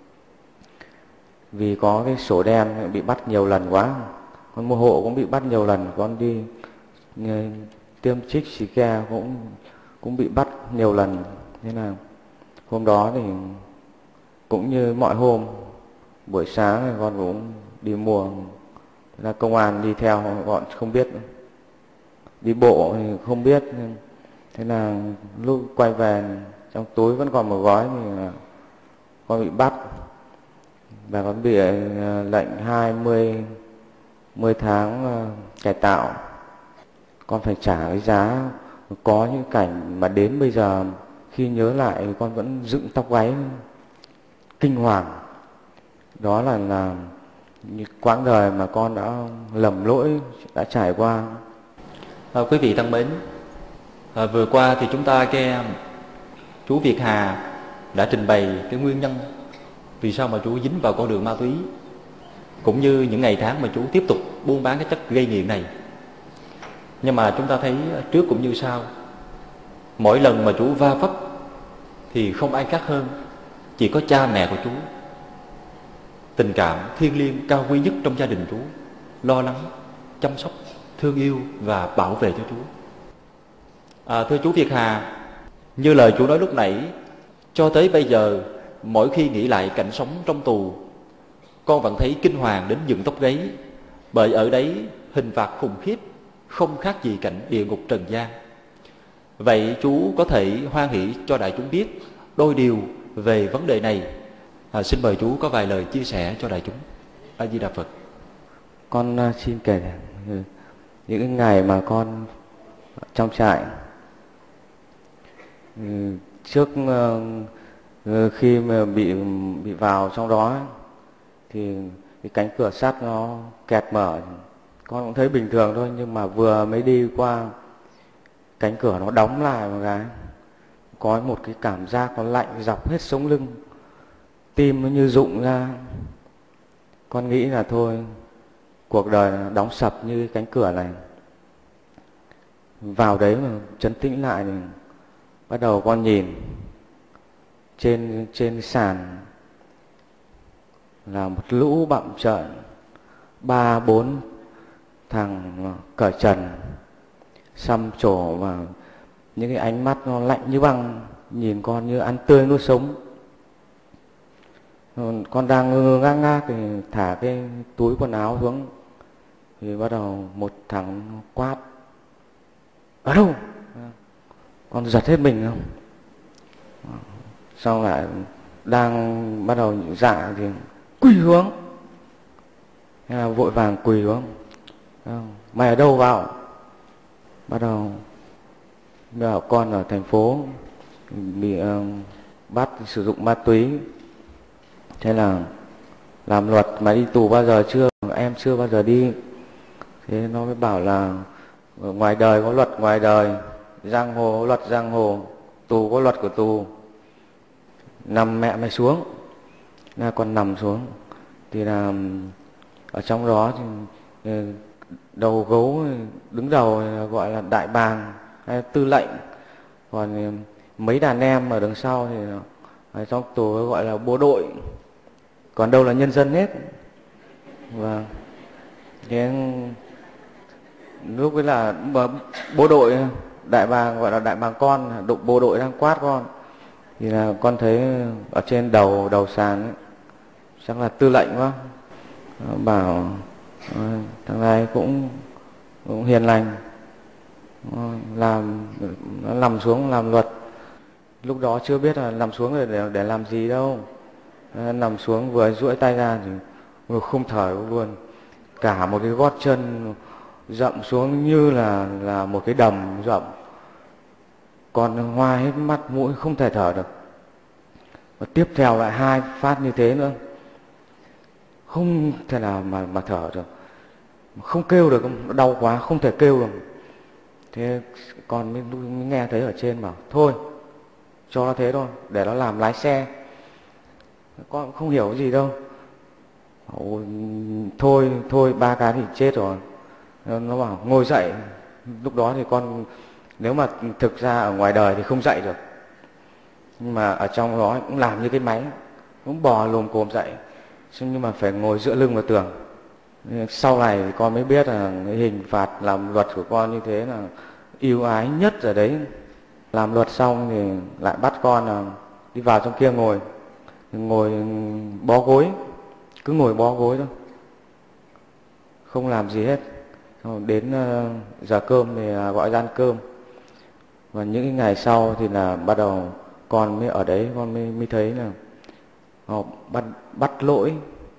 vì có cái sổ đen bị bắt nhiều lần quá, con mua hộ cũng bị bắt nhiều lần. Con đi tiêm trích xì ke cũng bị bắt nhiều lần. Thế là hôm đó thì cũng như mọi hôm, buổi sáng thì con cũng đi mua, là công an đi theo bọn không biết, đi bộ thì không biết. Thế là lúc quay về trong túi vẫn còn một gói thì con bị bắt và con bị lệnh 20 tháng cải tạo. Con phải trả cái giá. Có những cảnh mà đến bây giờ khi nhớ lại con vẫn dựng tóc gáy kinh hoàng. Đó là quãng đời mà con đã lầm lỗi, đã trải qua. Quý vị thân mến, vừa qua thì chúng ta nghe chú Việt Hà đã trình bày cái nguyên nhân vì sao mà chú dính vào con đường ma túy, cũng như những ngày tháng mà chú tiếp tục buôn bán cái chất gây nghiện này. Nhưng mà chúng ta thấy trước cũng như sau, mỗi lần mà chú va vấp thì không ai khác hơn chỉ có cha mẹ của chú. Tình cảm thiêng liêng cao quý nhất trong gia đình chú, lo lắng, chăm sóc, thương yêu và bảo vệ cho chú. Thưa chú Việt Hà, như lời chú nói lúc nãy, cho tới bây giờ mỗi khi nghĩ lại cảnh sống trong tù, con vẫn thấy kinh hoàng đến dựng tóc gáy, bởi ở đấy hình phạt khủng khiếp, không khác gì cảnh địa ngục trần gian. Vậy chú có thể hoan hỷ cho đại chúng biết đôi điều về vấn đề này. Xin mời chú có vài lời chia sẻ cho đại chúng. A Di Đà Phật. Con xin kể những cái ngày mà con trong trại. Trước khi mà bị vào trong đó thì cái cánh cửa sắt nó kẹt mở, con cũng thấy bình thường thôi. Nhưng mà vừa mới đi qua cánh cửa nó đóng lại một cái, có một cái cảm giác nó lạnh dọc hết sống lưng, tim nó như rụng ra. Con nghĩ là thôi cuộc đời nó đóng sập như cái cánh cửa này. Vào đấy mà trấn tĩnh lại thì bắt đầu con nhìn trên sàn là một lũ bặm trợn, 3-4 thằng cởi trần, xăm trổ, và những cái ánh mắt nó lạnh như băng, nhìn con như ăn tươi nuốt sống. Con đang ngơ ngác thì thả cái túi quần áo xuống thì bắt đầu một thằng quát: ở đâu? Con giật hết mình không? Xong lại đang bắt đầu dạ thì quỳ xuống. Thế là vội vàng quỳ xuống. Mày ở đâu vào? Bắt đầu bảo con ở thành phố bị bắt sử dụng ma túy. Thế là làm luật mà đi tù bao giờ chưa? Em chưa bao giờ đi. Thế nó mới bảo là ngoài đời có luật ngoài đời, giang hồ có luật giang hồ, tù có luật của tù. Nằm mẹ mày xuống. Là con nằm xuống. Thì là ở trong đó thì đầu gấu đứng đầu gọi là đại bàng hay tư lệnh. Còn mấy đàn em ở đằng sau thì ở trong tù gọi là bộ đội. Còn đâu là nhân dân hết. Và thế lúc ấy là bộ đội, đại bàng gọi là đại bàng con, bộ đội đang quát con. Thì là con thấy ở trên đầu sàn ấy, chắc là tư lệnh quá. Bảo thằng này cũng hiền lành, nó nằm xuống làm luật. Lúc đó chưa biết là nằm xuống để làm gì đâu. Nằm xuống vừa duỗi tay ra thì không thở luôn. Cả một cái gót chân dậm xuống như là một cái đầm dậm. Còn hoa hết mắt mũi không thể thở được. Và tiếp theo lại 2 phát như thế nữa. Không thể nào mà thở được. Không kêu được, đau quá không thể kêu được. Thế con mới nghe thấy ở trên bảo thôi cho nó thế thôi, để nó làm lái xe. Con cũng không hiểu cái gì đâu. Thôi 3 cái thì chết rồi. Nó bảo ngồi dậy. Lúc đó thì con nếu mà thực ra ở ngoài đời thì không dậy được, nhưng mà ở trong đó cũng làm như cái máy, cũng bò lồm cồm dậy, nhưng mà phải ngồi dựa lưng vào tường. Sau này con mới biết là cái hình phạt làm luật của con như thế là ưu ái nhất rồi đấy. Làm luật xong thì lại bắt con là đi vào trong kia ngồi bó gối, cứ ngồi bó gối thôi, không làm gì hết. Đến giờ cơm thì gọi ra ăn cơm. Và những ngày sau thì là bắt đầu con mới ở đấy, con mới thấy là họ bắt lỗi.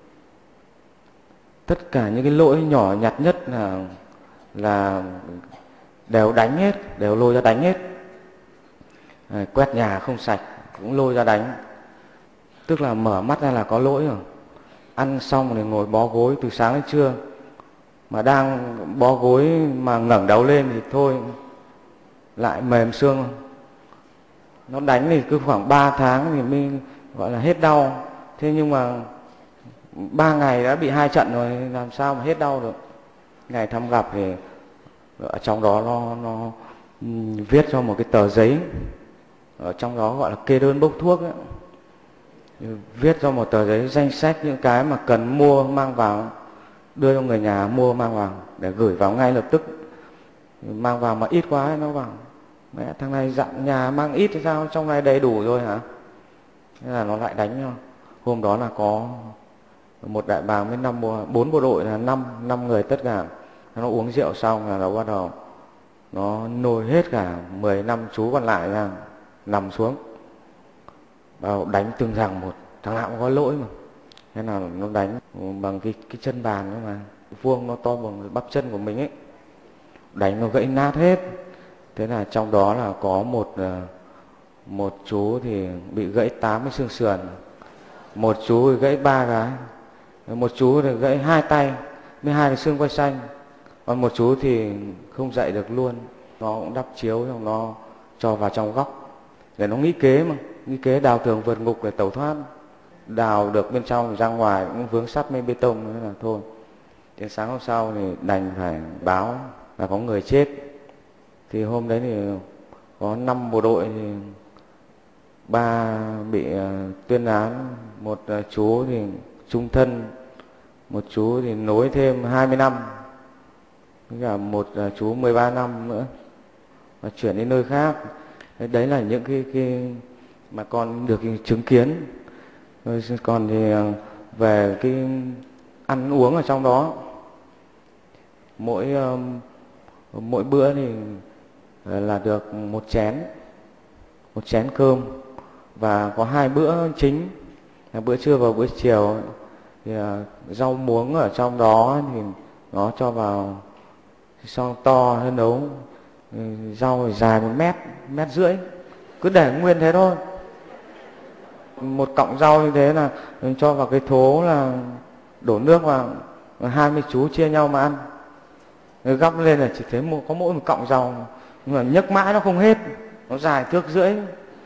Tất cả những cái lỗi nhỏ nhặt nhất là đều đánh hết, đều lôi ra đánh hết. Quét nhà không sạch cũng lôi ra đánh. Tức là mở mắt ra là có lỗi rồi. Ăn xong thì ngồi bó gối từ sáng đến trưa. Mà đang bó gối mà ngẩng đầu lên thì thôi lại mềm xương. Nó đánh thì cứ khoảng 3 tháng thì mới gọi là hết đau. Thế nhưng mà 3 ngày đã bị 2 trận rồi, làm sao mà hết đau được. Ngày thăm gặp thì ở trong đó nó viết cho một cái tờ giấy, ở trong đó gọi là kê đơn bốc thuốc ấy. Viết cho một tờ giấy danh sách những cái mà cần mua mang vào, đưa cho người nhà mua mang vào để gửi vào ngay lập tức. Mang vào mà ít quá nó bảo mẹ thằng này dặn nhà mang ít thì sao, trong này đầy đủ rồi hả. Thế là nó lại đánh nhau. Hôm đó là có một đại bàng với 4 bộ đội là 5 người tất cả. Nó uống rượu xong là nó bắt đầu nó nôi hết cả 15 chú còn lại ra nằm xuống, bảo đánh từng thằng một, thằng nào cũng có lỗi mà. Thế nào nó đánh bằng cái chân bàn đó mà vuông nó to bằng bắp chân của mình ấy, đánh nó gãy nát hết. Thế là trong đó là có một chú thì bị gãy 8 cái xương sườn, một chú thì gãy 3 cái, một chú thì gãy 2 tay với 2 cái xương quai xanh, còn một chú thì không dậy được luôn. Nó cũng đắp chiếu xong nó cho vào trong góc để nó nghĩ kế mà, nghĩ kế đào tường vượt ngục để tẩu thoát. Đào được bên trong ra ngoài cũng vướng sắt với bê tông, thế là thôi. Đến sáng hôm sau thì đành phải báo là có người chết. Thì hôm đấy thì có 5 bộ đội thì 3 bị tuyên án, một chú thì chung thân, một chú thì nối thêm 20 năm, với cả một chú 13 năm nữa và chuyển đến nơi khác. Đấy là những cái mà con được chứng kiến. Còn thì về cái ăn uống ở trong đó, mỗi bữa thì là được một chén cơm, và có 2 bữa chính là bữa trưa và bữa chiều. Thì rau muống ở trong đó thì nó cho vào xong to hơn nấu, rau dài 1 mét, 1,5 mét, cứ để nguyên thế thôi. Một cọng rau như thế là cho vào cái thố, là đổ nước vào, 20 chú chia nhau mà ăn. Gắp lên là chỉ thấy có mỗi một cọng rau, nhưng mà nhấc mãi nó không hết, nó dài thước rưỡi.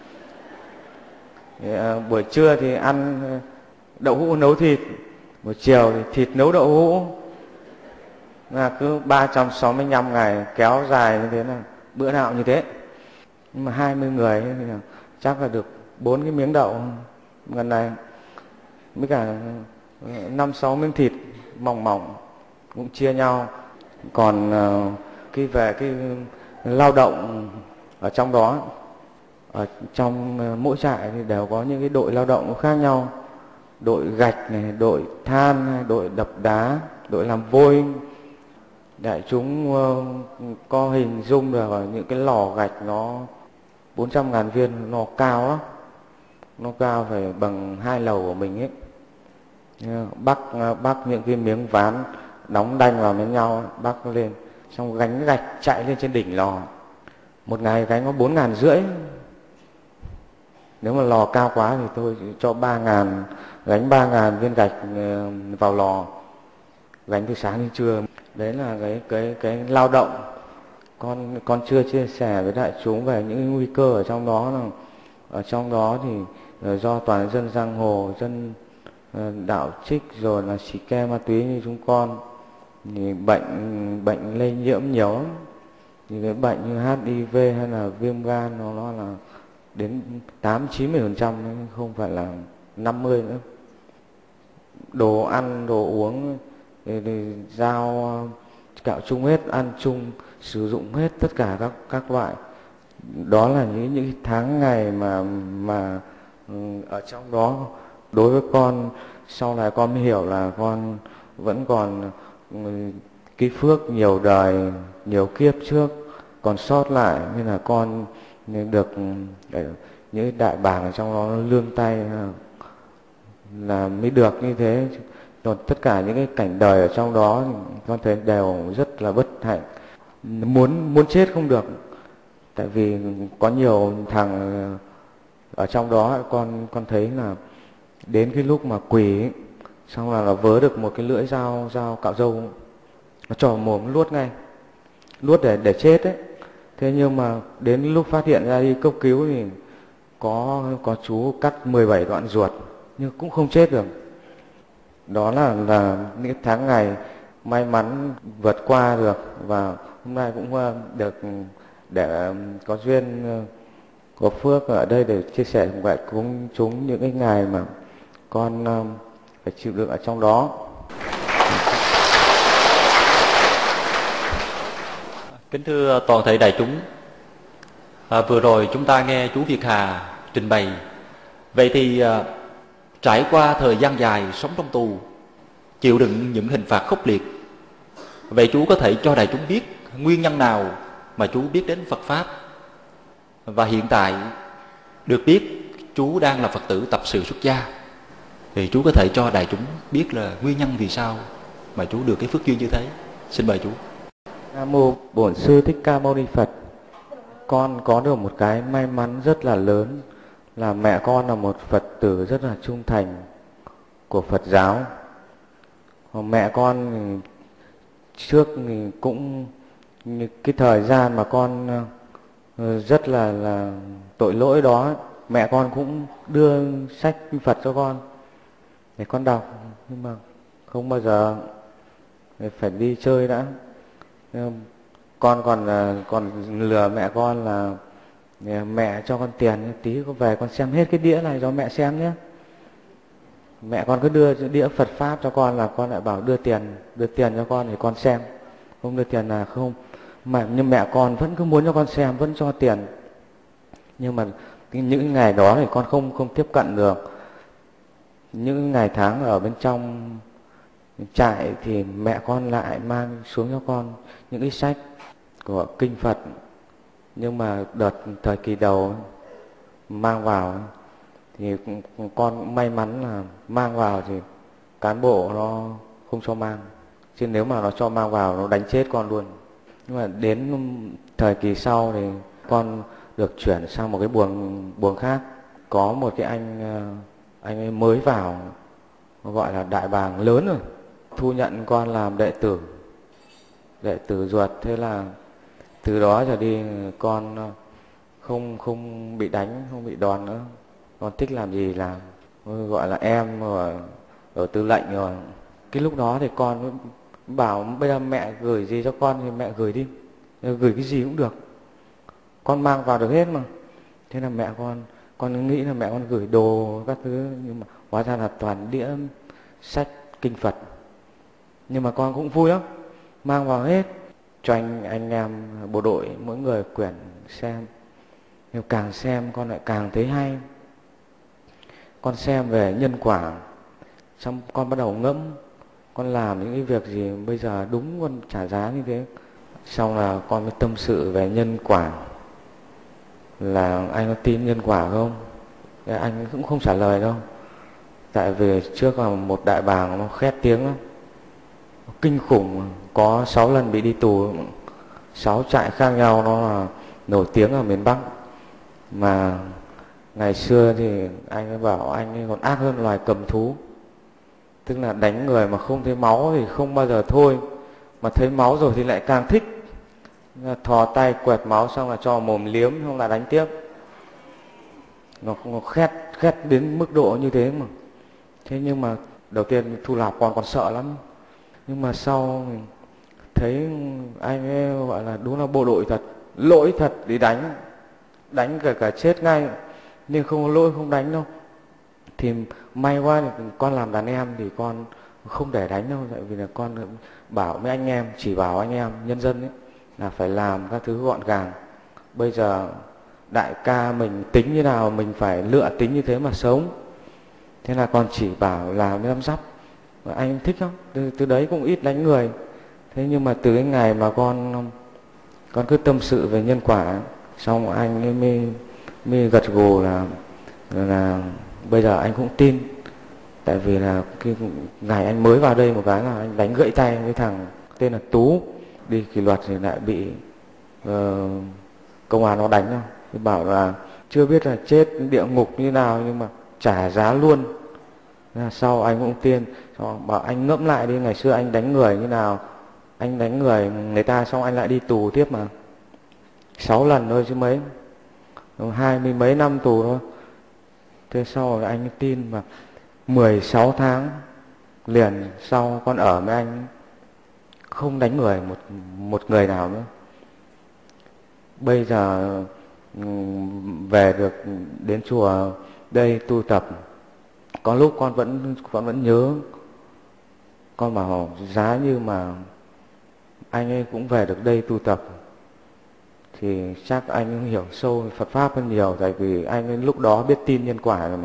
Buổi trưa thì ăn đậu hũ nấu thịt, buổi chiều thì thịt nấu đậu hũ, là cứ 365 ngày kéo dài như thế, là bữa nào như thế. Nhưng mà 20 người thì chắc là được 4 cái miếng đậu gần này, với cả 5-6 miếng thịt mỏng mỏng cũng chia nhau. Còn về cái lao động ở trong đó, ở trong mỗi trại thì đều có những cái đội lao động khác nhau, đội gạch này, đội than, đội đập đá, đội làm vôi. Đại chúng có hình dung được ở những cái lò gạch nó 400.000 viên, nó cao lắm, nó cao phải bằng 2 lầu của mình ấy. Bắc những cái miếng ván đóng đanh vào với nhau, bắc lên, xong gánh gạch chạy lên trên đỉnh lò. Một ngày gánh có 4.500. Nếu mà lò cao quá thì tôi cho 3.000, gánh 3.000 viên gạch vào lò, gánh từ sáng đến trưa. Đấy là cái lao động. Con chưa chia sẻ với đại chúng về những nguy cơ ở trong đó. Ở trong đó thì do toàn dân giang hồ, dân đạo trích, rồi là xì ke ma túy như chúng con, thì bệnh lây nhiễm nhiều lắm. Thì cái bệnh như HIV hay là viêm gan nó là đến 80-90%, không phải là 50 nữa. Đồ ăn, đồ uống thì giao cạo chung hết, ăn chung, sử dụng hết tất cả các loại. Đó là những tháng ngày mà ở trong đó. Đối với con, sau này con mới hiểu là con vẫn còn cái phước nhiều đời, nhiều kiếp trước còn sót lại, nên là con được những đại bàng ở trong đó nó lương tay là mới được như thế. Còn tất cả những cái cảnh đời ở trong đó thì con thấy đều rất là bất hạnh, muốn chết không được. Tại vì có nhiều thằng ở trong đó con thấy là đến cái lúc mà quỳ ấy, xong là vớ được một cái lưỡi dao cạo râu, nó cho mồm luốt ngay, luốt để chết ấy. Thế nhưng mà đến lúc phát hiện ra đi cấp cứu thì có chú cắt 17 đoạn ruột nhưng cũng không chết được. Đó là những tháng ngày may mắn vượt qua được, và hôm nay cũng được để có duyên, có phước ở đây để chia sẻ cùng công chúng những cái ngày mà con phải chịu đựng ở trong đó. Kính thưa toàn thể đại chúng, vừa rồi chúng ta nghe chú Việt Hà trình bày. Vậy thì trải qua thời gian dài sống trong tù, chịu đựng những hình phạt khốc liệt, vậy chú có thể cho đại chúng biết nguyên nhân nào mà chú biết đến Phật Pháp, và hiện tại được biết chú đang là Phật tử tập sự xuất gia, thì chú có thể cho đại chúng biết là nguyên nhân vì sao mà chú được cái phước duyên như thế. Xin mời chú. Nam mô Bổn Sư Thích Ca Mâu Ni Phật. Con có được một cái may mắn rất là lớn là mẹ con là một Phật tử rất là trung thành của Phật giáo. Mẹ con trước thì cũng cái thời gian mà con rất là tội lỗi đó, mẹ con cũng đưa sách kinh Phật cho con để con đọc, nhưng mà không bao giờ phải đi chơi đã. Con còn lừa mẹ con là mẹ cho con tiền tí con về con xem hết cái đĩa này cho mẹ xem nhé. Mẹ con cứ đưa đĩa Phật Pháp cho con là con lại bảo đưa tiền cho con thì con xem, không đưa tiền là không. Nhưng mẹ con vẫn cứ muốn cho con xem, vẫn cho tiền. Nhưng mà những ngày đó thì con không tiếp cận được. Những ngày tháng ở bên trong trại thì mẹ con lại mang xuống cho con những cái sách của kinh Phật. Nhưng mà đợt thời kỳ đầu mang vào thì con may mắn là mang vào thì cán bộ nó không cho mang, chứ nếu mà nó cho mang vào nó đánh chết con luôn. Nhưng mà đến thời kỳ sau thì con được chuyển sang một cái buồng khác, có một cái anh ấy mới vào, gọi là đại bàng lớn rồi, thu nhận con làm đệ tử ruột. Thế là từ đó trở đi con không bị đánh, không bị đòn nữa, con thích làm gì làm, gọi là em ở tư lệnh rồi. Cái lúc đó thì con bảo bây giờ mẹ gửi gì cho con thì mẹ gửi đi, gửi cái gì cũng được, con mang vào được hết mà. Thế là mẹ con nghĩ là mẹ con gửi đồ các thứ, nhưng mà hóa ra là toàn đĩa sách kinh Phật. Nhưng mà con cũng vui lắm, mang vào hết cho anh em bộ đội mỗi người quyển xem. Nhưng càng xem con lại càng thấy hay. Con xem về nhân quả, xong con bắt đầu ngẫm con làm những cái việc gì bây giờ đúng con trả giá như thế. Xong là con mới tâm sự về nhân quả, là anh có tin nhân quả không? Anh cũng không trả lời đâu, tại vì trước là một đại bàng nó khét tiếng lắm, kinh khủng, có 6 lần bị đi tù, 6 trại khác nhau, nó là nổi tiếng ở miền Bắc. Mà ngày xưa thì anh ấy bảo anh ấy còn ác hơn loài cầm thú, tức là đánh người mà không thấy máu thì không bao giờ thôi, mà thấy máu rồi thì lại càng thích, thò tay quẹt máu xong là cho mồm liếm, không là đánh tiếp. Nó khét đến mức độ như thế mà. Thế nhưng mà đầu tiên thu nạp còn sợ lắm, nhưng mà sau mình thấy anh ấy gọi là đúng là bộ đội thật, lỗi thật để đánh cả chết ngay, nhưng không có lỗi không đánh đâu. Thì may quá thì con làm đàn em thì con không để đánh đâu, tại vì là con bảo với anh em, chỉ bảo anh em nhân dân ấy là phải làm các thứ gọn gàng. Bây giờ đại ca mình tính như nào mình phải lựa tính như thế mà sống. Thế là con chỉ bảo làm với lắm sắp. Anh thích lắm, từ đấy cũng ít đánh người. Thế nhưng mà từ cái ngày mà con cứ tâm sự về nhân quả, xong anh ấy mới gật gù là bây giờ anh cũng tin. Tại vì là cái ngày anh mới vào đây một cái là anh đánh gãy tay với thằng tên là Tú, đi kỷ luật thì lại bị công an nó đánh đâu. Thì bảo là chưa biết là chết địa ngục như nào nhưng mà trả giá luôn. Sau anh cũng tin, bảo anh ngẫm lại đi, ngày xưa anh đánh người như nào, anh đánh người ta xong anh lại đi tù tiếp mà 6 lần thôi chứ mấy, 20 mấy năm tù thôi. Thế sau rồi anh tin mà 16 tháng liền sau con ở với anh không đánh người một người nào nữa. Bây giờ về được đến chùa đây tu tập, có lúc con vẫn nhớ, con bảo giá như mà anh ấy cũng về được đây tu tập thì chắc anh hiểu sâu Phật pháp hơn nhiều, tại vì anh ấy lúc đó biết tin nhân quả rồi mà.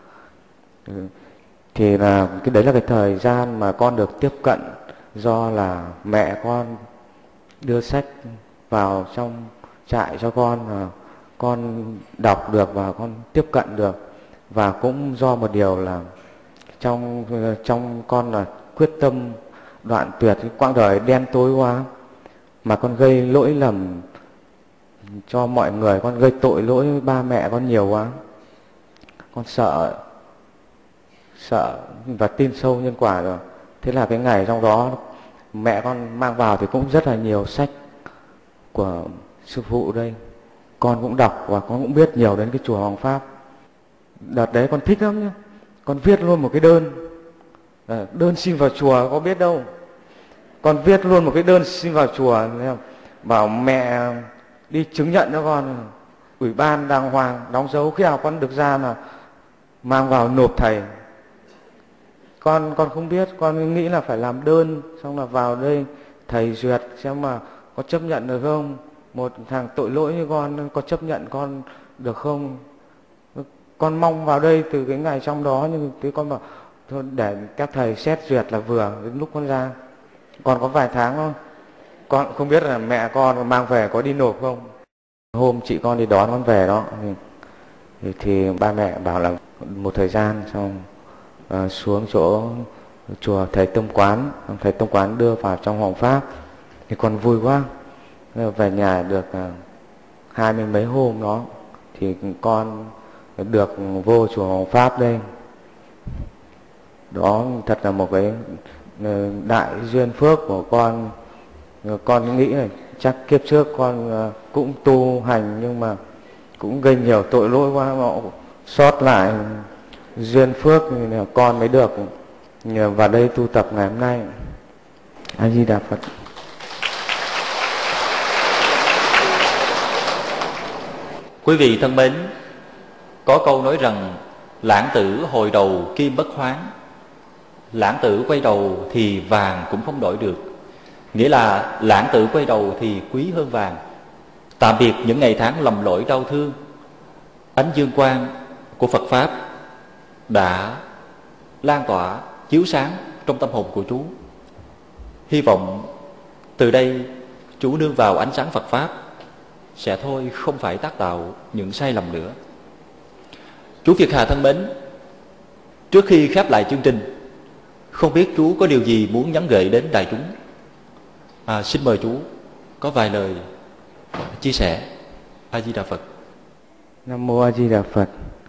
Thì là cái đấy là cái thời gian mà con được tiếp cận, do là mẹ con đưa sách vào trong trại cho con đọc được và con tiếp cận được. Và cũng do một điều là trong con là quyết tâm đoạn tuyệt cái quãng đời đen tối quá, mà con gây lỗi lầm cho mọi người, con gây tội lỗi ba mẹ con nhiều quá. Con sợ và tin sâu nhân quả rồi. Thế là cái ngày trong đó mẹ con mang vào thì cũng rất là nhiều sách của sư phụ đây, con cũng đọc và con cũng biết nhiều đến cái chùa Hoàng Pháp. Đợt đấy con thích lắm nhá, con viết luôn một cái đơn xin vào chùa, có biết đâu, con viết luôn một cái đơn xin vào chùa, bảo mẹ đi chứng nhận cho con, ủy ban đàng hoàng đóng dấu, khi nào con được ra là mang vào nộp thầy. Con không biết, con nghĩ là phải làm đơn xong là vào đây thầy duyệt xem mà có chấp nhận được không, một thằng tội lỗi như con có chấp nhận con được không. Con mong vào đây từ cái ngày trong đó, nhưng cái con bảo thôi để các thầy xét duyệt là vừa, đến lúc con ra còn có vài tháng thôi. Con không biết là mẹ con mang về có đi nộp không. Hôm chị con đi đón con về đó thì ba mẹ bảo là một thời gian xong xuống chỗ chùa thầy Tông Quán đưa vào trong Hoàng Pháp. Thì con vui quá, về nhà được 20 mấy hôm đó thì con được vô chùa Hoàng Pháp đây. Đó thật là một cái đại duyên phước của con. Con nghĩ là chắc kiếp trước con cũng tu hành nhưng mà cũng gây nhiều tội lỗi quá, mà sót lại duyên phước nên là con mới được vào đây tu tập ngày hôm nay. A Di Đà Phật. Quý vị thân mến, có câu nói rằng lãng tử hồi đầu kim bất hoán. Lãng tử quay đầu thì vàng cũng không đổi được. Nghĩa là lãng tử quay đầu thì quý hơn vàng. Tạm biệt những ngày tháng lầm lỗi đau thương, ánh dương quang của Phật Pháp đã lan tỏa chiếu sáng trong tâm hồn của chú. Hy vọng từ đây chú nương vào ánh sáng Phật Pháp sẽ thôi không phải tác tạo những sai lầm nữa. Chú Việt Hà thân mến, trước khi khép lại chương trình, không biết chú có điều gì muốn nhắn gửi đến đại chúng? Xin mời chú có vài lời chia sẻ. A Di Đà Phật. Nam mô A Di Đà Phật.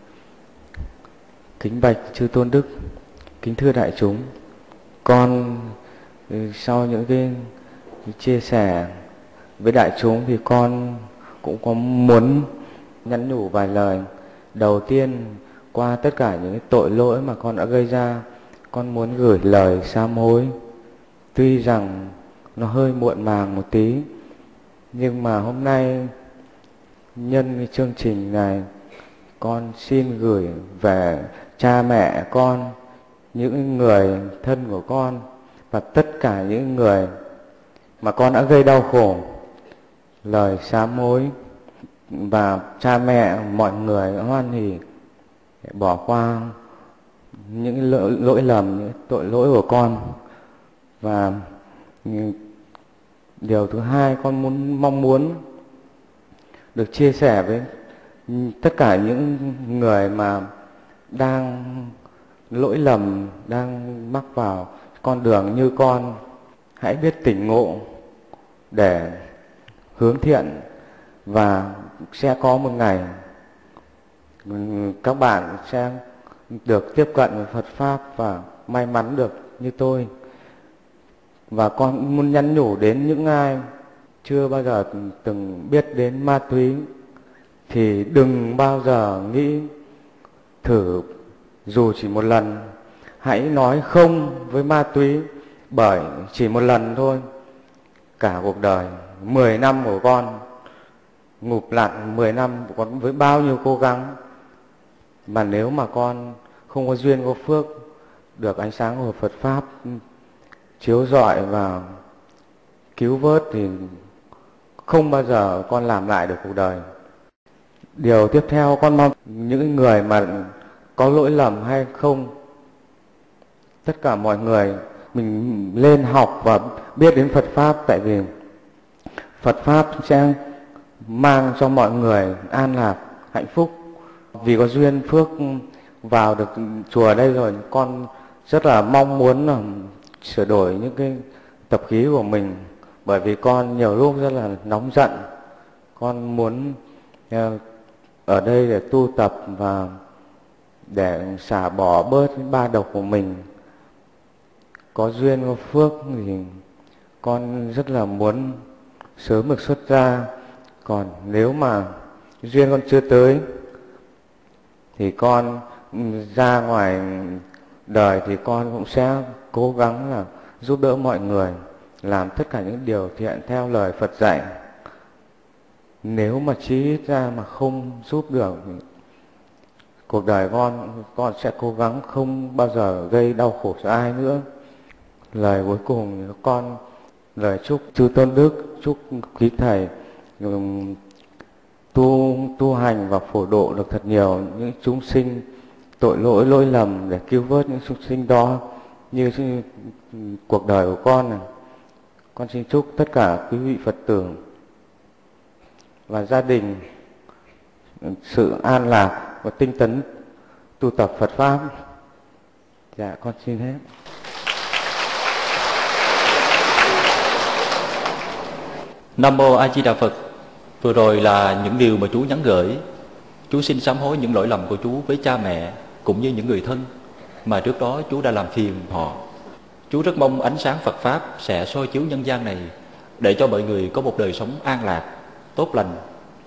Kính bạch chư tôn đức, kính thưa đại chúng, con sau những cái chia sẻ với đại chúng thì con cũng có muốn nhắn nhủ vài lời. Đầu tiên, qua tất cả những cái tội lỗi mà con đã gây ra, con muốn gửi lời sám hối. Tuy rằng nó hơi muộn màng một tí, nhưng mà hôm nay nhân cái chương trình này, con xin gửi về cha mẹ con, những người thân của con và tất cả những người mà con đã gây đau khổ lời sám hối, và cha mẹ mọi người hoan hỉ bỏ qua những lỗi lầm, những tội lỗi của con. Và điều thứ hai, con mong muốn được chia sẻ với tất cả những người mà đang lỗi lầm, đang mắc vào con đường như con. Hãy biết tỉnh ngộ để hướng thiện, và sẽ có một ngày các bạn sẽ được tiếp cận với Phật Pháp và may mắn được như tôi. Và con muốn nhắn nhủ đến những ai chưa bao giờ từng biết đến ma túy thì đừng bao giờ nghĩ thử dù chỉ một lần. Hãy nói không với ma túy, bởi chỉ một lần thôi, cả cuộc đời 10 năm của con ngụp lặn 10 năm của con với bao nhiêu cố gắng, mà nếu mà con không có duyên, có phước được ánh sáng của Phật Pháp chiếu rọi và cứu vớt thì không bao giờ con làm lại được cuộc đời. Điều tiếp theo, con mong những người mà có lỗi lầm hay không, tất cả mọi người mình lên học và biết đến Phật Pháp, tại vì Phật Pháp sẽ mang cho mọi người an lạc, hạnh phúc. Vì có duyên phước vào được chùa đây rồi, con rất là mong muốn là sửa đổi những cái tập khí của mình, bởi vì con nhiều lúc rất là nóng giận. Con muốn ở đây để tu tập và để xả bỏ bớt ba độc của mình. Có duyên, có phước thì con rất là muốn sớm được xuất gia. Còn nếu mà duyên con chưa tới thì con ra ngoài đời thì con cũng sẽ cố gắng là giúp đỡ mọi người, làm tất cả những điều thiện theo lời Phật dạy. Nếu mà chí ít ra mà không giúp được cuộc đời con sẽ cố gắng không bao giờ gây đau khổ cho ai nữa. Lời cuối cùng con lời chúc chư tôn đức, chúc quý thầy tu hành và phổ độ được thật nhiều những chúng sinh tội lỗi lầm, để cứu vớt những chúng sinh đó như cuộc đời của con này. Con xin chúc tất cả quý vị Phật tử và gia đình sự an lạc và tinh tấn tu tập Phật Pháp. Dạ, con xin hết. Nam mô A Di Đà Phật. Vừa rồi là những điều mà chú nhắn gửi Chú xin sám hối những lỗi lầm của chú với cha mẹ cũng như những người thân mà trước đó chú đã làm phiền họ. Chú rất mong ánh sáng Phật Pháp sẽ soi chiếu nhân gian này để cho mọi người có một đời sống an lạc, tốt lành.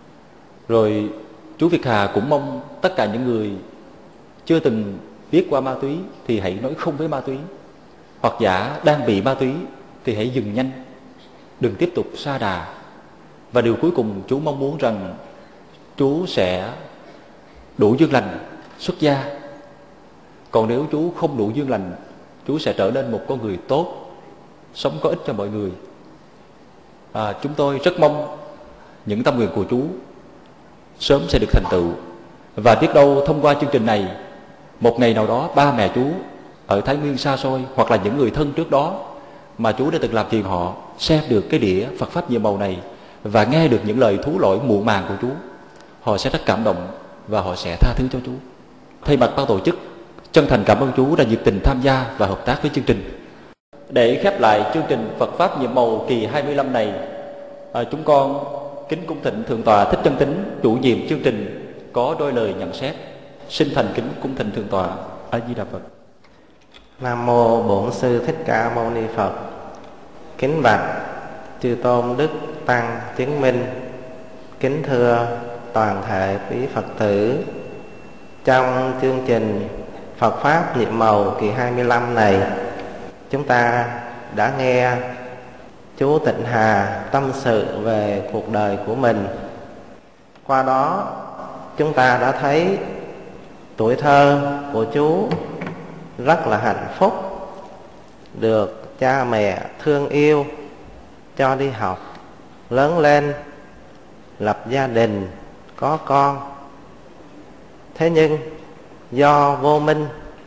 Rồi chú Việt Hà cũng mong tất cả những người chưa từng biết qua ma túy thì hãy nói không với ma túy, hoặc giả đang bị ma túy thì hãy dừng nhanh, đừng tiếp tục sa đà. Và điều cuối cùng chú mong muốn rằng chú sẽ đủ duyên lành xuất gia. Còn nếu chú không đủ duyên lành, chú sẽ trở nên một con người tốt, sống có ích cho mọi người. Chúng tôi rất mong những tâm nguyện của chú sớm sẽ được thành tựu. Và biết đâu thông qua chương trình này, một ngày nào đó ba mẹ chú ở Thái Nguyên xa xôi, hoặc là những người thân trước đó mà chú đã từng làm phiền họ, xem được cái đĩa Phật Pháp nhiệm màu này và nghe được những lời thú lỗi muộn màng của chú, họ sẽ rất cảm động và họ sẽ tha thứ cho chú. Thay mặt ban tổ chức, chân thành cảm ơn chú đã nhiệt tình tham gia và hợp tác với chương trình. Để khép lại chương trình Phật Pháp nhiệm màu kỳ 25 này, chúng con kính cung thỉnh Thượng tọa Thích Chân Tín, chủ nhiệm chương trình, có đôi lời nhận xét. Xin thành kính cung thỉnh Thượng tọa. A Di Đà Phật. Nam mô Bổn Sư Thích Ca Mâu Ni Phật. Kính bạch chư tôn đức tăng chứng minh. Kính thưa toàn thể quý Phật tử, trong chương trình Phật Pháp nhiệm màu kỳ 25 này, chúng ta đã nghe chú Tịnh Hà tâm sự về cuộc đời của mình. Qua đó chúng ta đã thấy tuổi thơ của chú rất là hạnh phúc, được cha mẹ thương yêu cho đi học, lớn lên lập gia đình, có con. Thế nhưng do vô minh,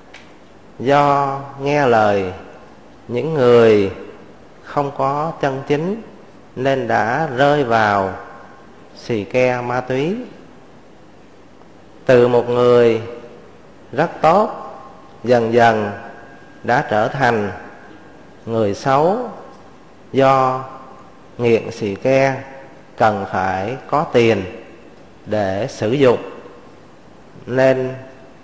do nghe lời những người không có chân chính, nên đã rơi vào xì ke ma túy. Từ một người rất tốt, dần dần đã trở thành người xấu, do nghiện xì ke cần phải có tiền để sử dụng, nên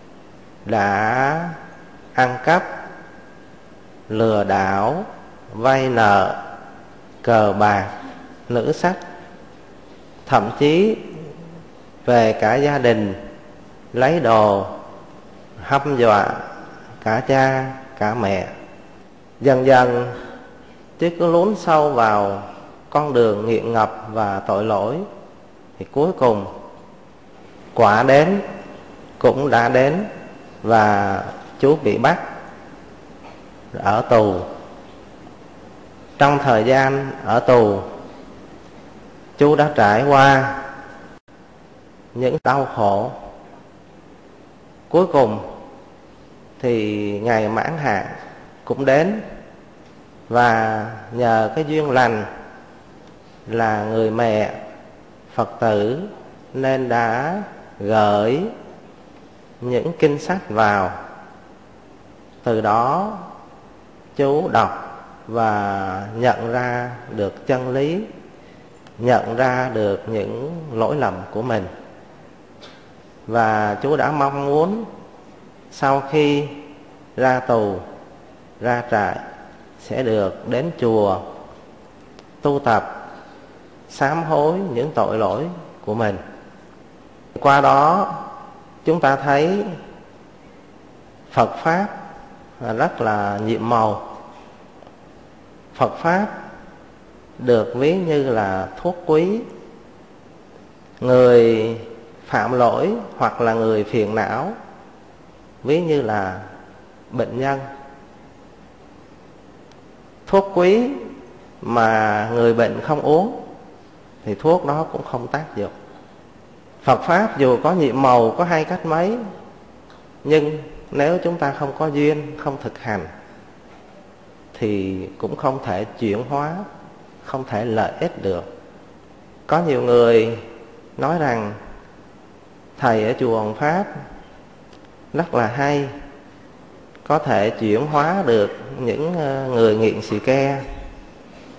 đã ăn cắp, lừa đảo, vay nợ, cờ bạc, nữ sắc, thậm chí về cả gia đình, lấy đồ hăm dọa cả cha cả mẹ. Dần dần chứ cứ lún sâu vào con đường nghiện ngập và tội lỗi, thì cuối cùng quả đến cũng đã đến, và chú bị bắt ở tù. Trong thời gian ở tù, chú đã trải qua những đau khổ. Cuối cùng thì ngày mãn hạn cũng đến, và nhờ cái duyên lành là người mẹ Phật tử, nên đã gửi những kinh sách vào. Từ đó chú đọc và nhận ra được chân lý, nhận ra được những lỗi lầm của mình. Và chú đã mong muốn sau khi ra tù, ra trại, sẽ được đến chùa tu tập, sám hối những tội lỗi của mình. Qua đó chúng ta thấy Phật Pháp rất là nhiệm màu. Phật Pháp được ví như là thuốc quý. Người phạm lỗi hoặc là người phiền não ví như là bệnh nhân. Thuốc quý mà người bệnh không uống thì thuốc đó cũng không tác dụng. Phật Pháp dù có nhiệm màu, có hay cách mấy, nhưng nếu chúng ta không có duyên, không thực hành, thì cũng không thể chuyển hóa, không thể lợi ích được. Có nhiều người nói rằng thầy ở chùa Hồng Pháp rất là hay, có thể chuyển hóa được những người nghiện xì ke.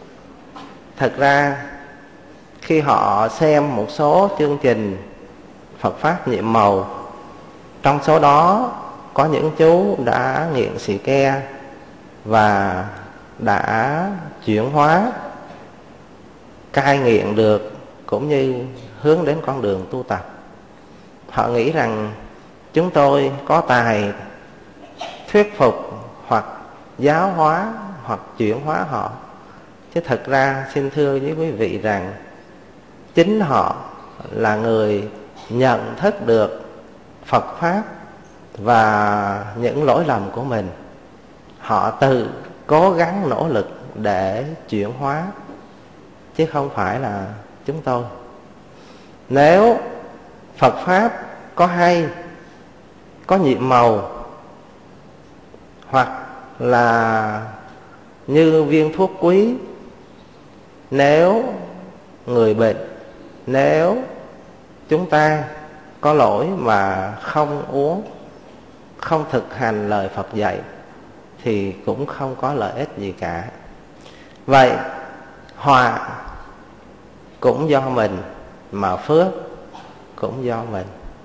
Thật ra khi họ xem một số chương trình Phật Pháp nhiệm màu. Trong số đó có những chú đã nghiện xì ke và đã chuyển hóa, cai nghiện được, cũng như hướng đến con đường tu tập. Họ nghĩ rằng chúng tôi có tài thuyết phục hoặc giáo hóa hoặc chuyển hóa họ. Chứ thật ra xin thưa với quý vị rằng chính họ là người nhận thức được Phật Pháp và những lỗi lầm của mình. Họ tự cố gắng nỗ lực để chuyển hóa, chứ không phải là chúng tôi. Nếu Phật Pháp có hay, có nhiệm màu, hoặc là như viên thuốc quý, nếu người bệnh, nếu chúng ta có lỗi mà không uống, không thực hành lời Phật dạy, thì cũng không có lợi ích gì cả. Vậy họa cũng do mình, mà phước cũng do mình.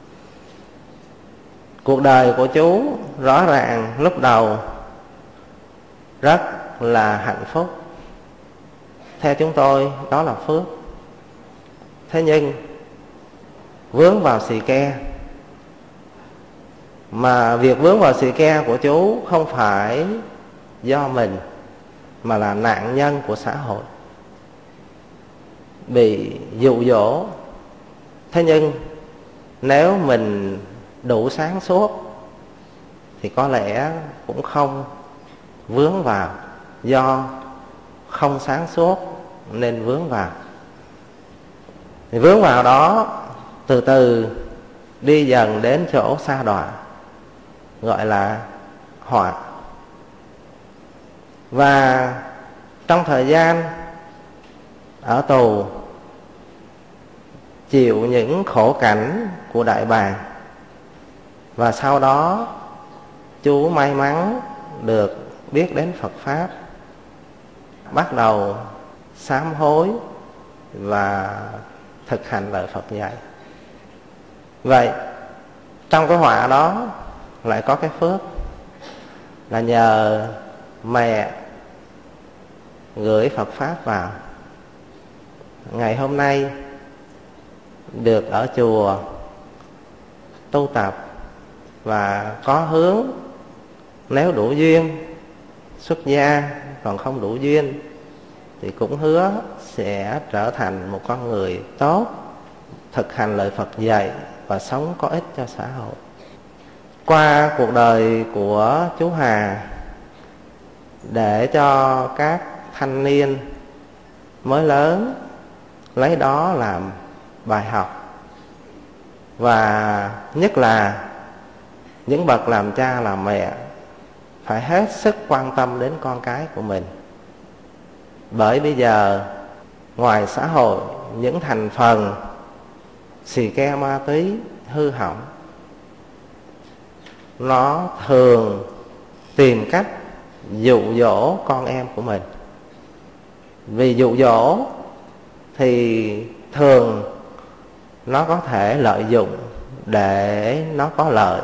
Cuộc đời của chú rõ ràng lúc đầu rất là hạnh phúc. Theo chúng tôi đó là phước. Thế nhưng vướng vào xì ke, mà việc vướng vào xì ke của chú không phải do mình, mà là nạn nhân của xã hội, bị dụ dỗ. Thế nhưng nếu mình đủ sáng suốt thì có lẽ cũng không vướng vào. Do không sáng suốt nên vướng vào. Thì vướng vào đó từ từ đi dần đến chỗ sa đọa, gọi là họa. Và trong thời gian ở tù, chịu những khổ cảnh của đại bàng, và sau đó chú may mắn được biết đến Phật Pháp, bắt đầu sám hối và thực hành lời Phật dạy. Vậy trong cái họa đó lại có cái phước, là nhờ mẹ gửi Phật Pháp vào. Ngày hôm nay được ở chùa tu tập và có hướng, nếu đủ duyên xuất gia, còn không đủ duyên thì cũng hứa sẽ trở thành một con người tốt, thực hành lời Phật dạy và sống có ích cho xã hội. Qua cuộc đời của chú Hà, để cho các thanh niên mới lớn lấy đó làm bài học, và nhất là những bậc làm cha làm mẹ phải hết sức quan tâm đến con cái của mình. Bởi bây giờ ngoài xã hội, những thành phần xì ke ma túy hư hỏng, nó thường tìm cách dụ dỗ con em của mình. Vì dụ dỗ thì thường nó có thể lợi dụng để nó có lợi,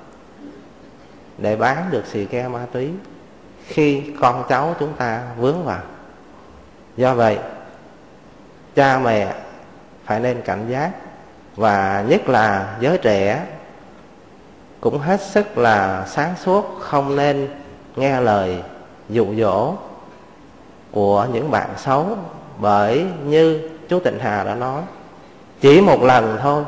để bán được xì ke ma túy khi con cháu chúng ta vướng vào. Do vậy cha mẹ phải nên cảnh giác, và nhất là giới trẻ cũng hết sức là sáng suốt, không nên nghe lời dụ dỗ của những bạn xấu. Bởi như chú Tịnh Hà đã nói, chỉ một lần thôi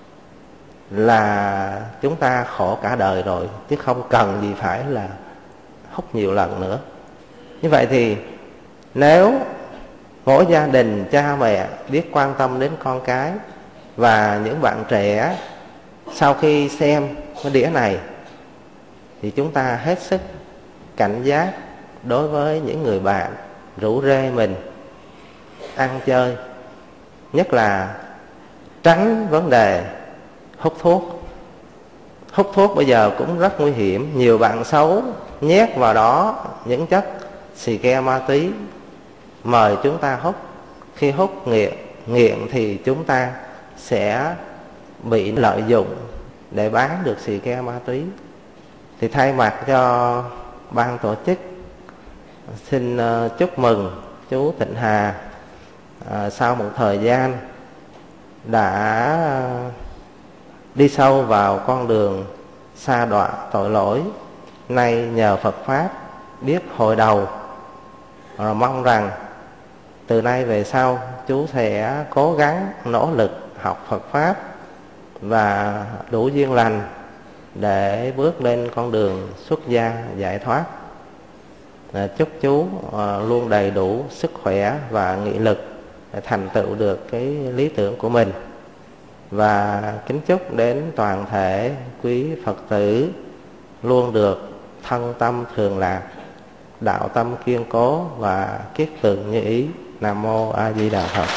là chúng ta khổ cả đời rồi, chứ không cần gì phải là hút nhiều lần nữa. Như vậy thì nếu mỗi gia đình cha mẹ biết quan tâm đến con cái, và những bạn trẻ sau khi xem cái đĩa này thì chúng ta hết sức cảnh giác đối với những người bạn rủ rê mình ăn chơi, nhất là tránh vấn đề hút thuốc. Hút thuốc bây giờ cũng rất nguy hiểm. Nhiều bạn xấu nhét vào đó những chất xì ke ma túy, mời chúng ta hút. Khi hút nghiện thì chúng ta sẽ bị lợi dụng để bán được xì ke ma túy. Thì thay mặt cho ban tổ chức xin chúc mừng chú Tịnh Hà sau một thời gian đã đi sâu vào con đường sa đọa tội lỗi, nay nhờ Phật Pháp biết hồi đầu. Mong rằng từ nay về sau chú sẽ cố gắng nỗ lực học Phật Pháp và đủ duyên lành để bước lên con đường xuất gia giải thoát. Chúc chú luôn đầy đủ sức khỏe và nghị lực để thành tựu được cái lý tưởng của mình. Và kính chúc đến toàn thể quý Phật tử luôn được thân tâm thường lạc, đạo tâm kiên cố và kiết tường như ý. Nam mô A Di Đà Phật.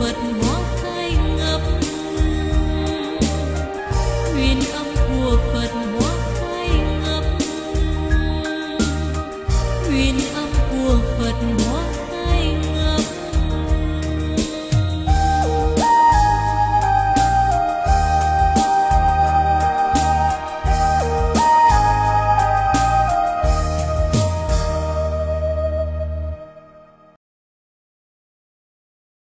Phật hóa khai ngập hương, huyền âm của Phật hóa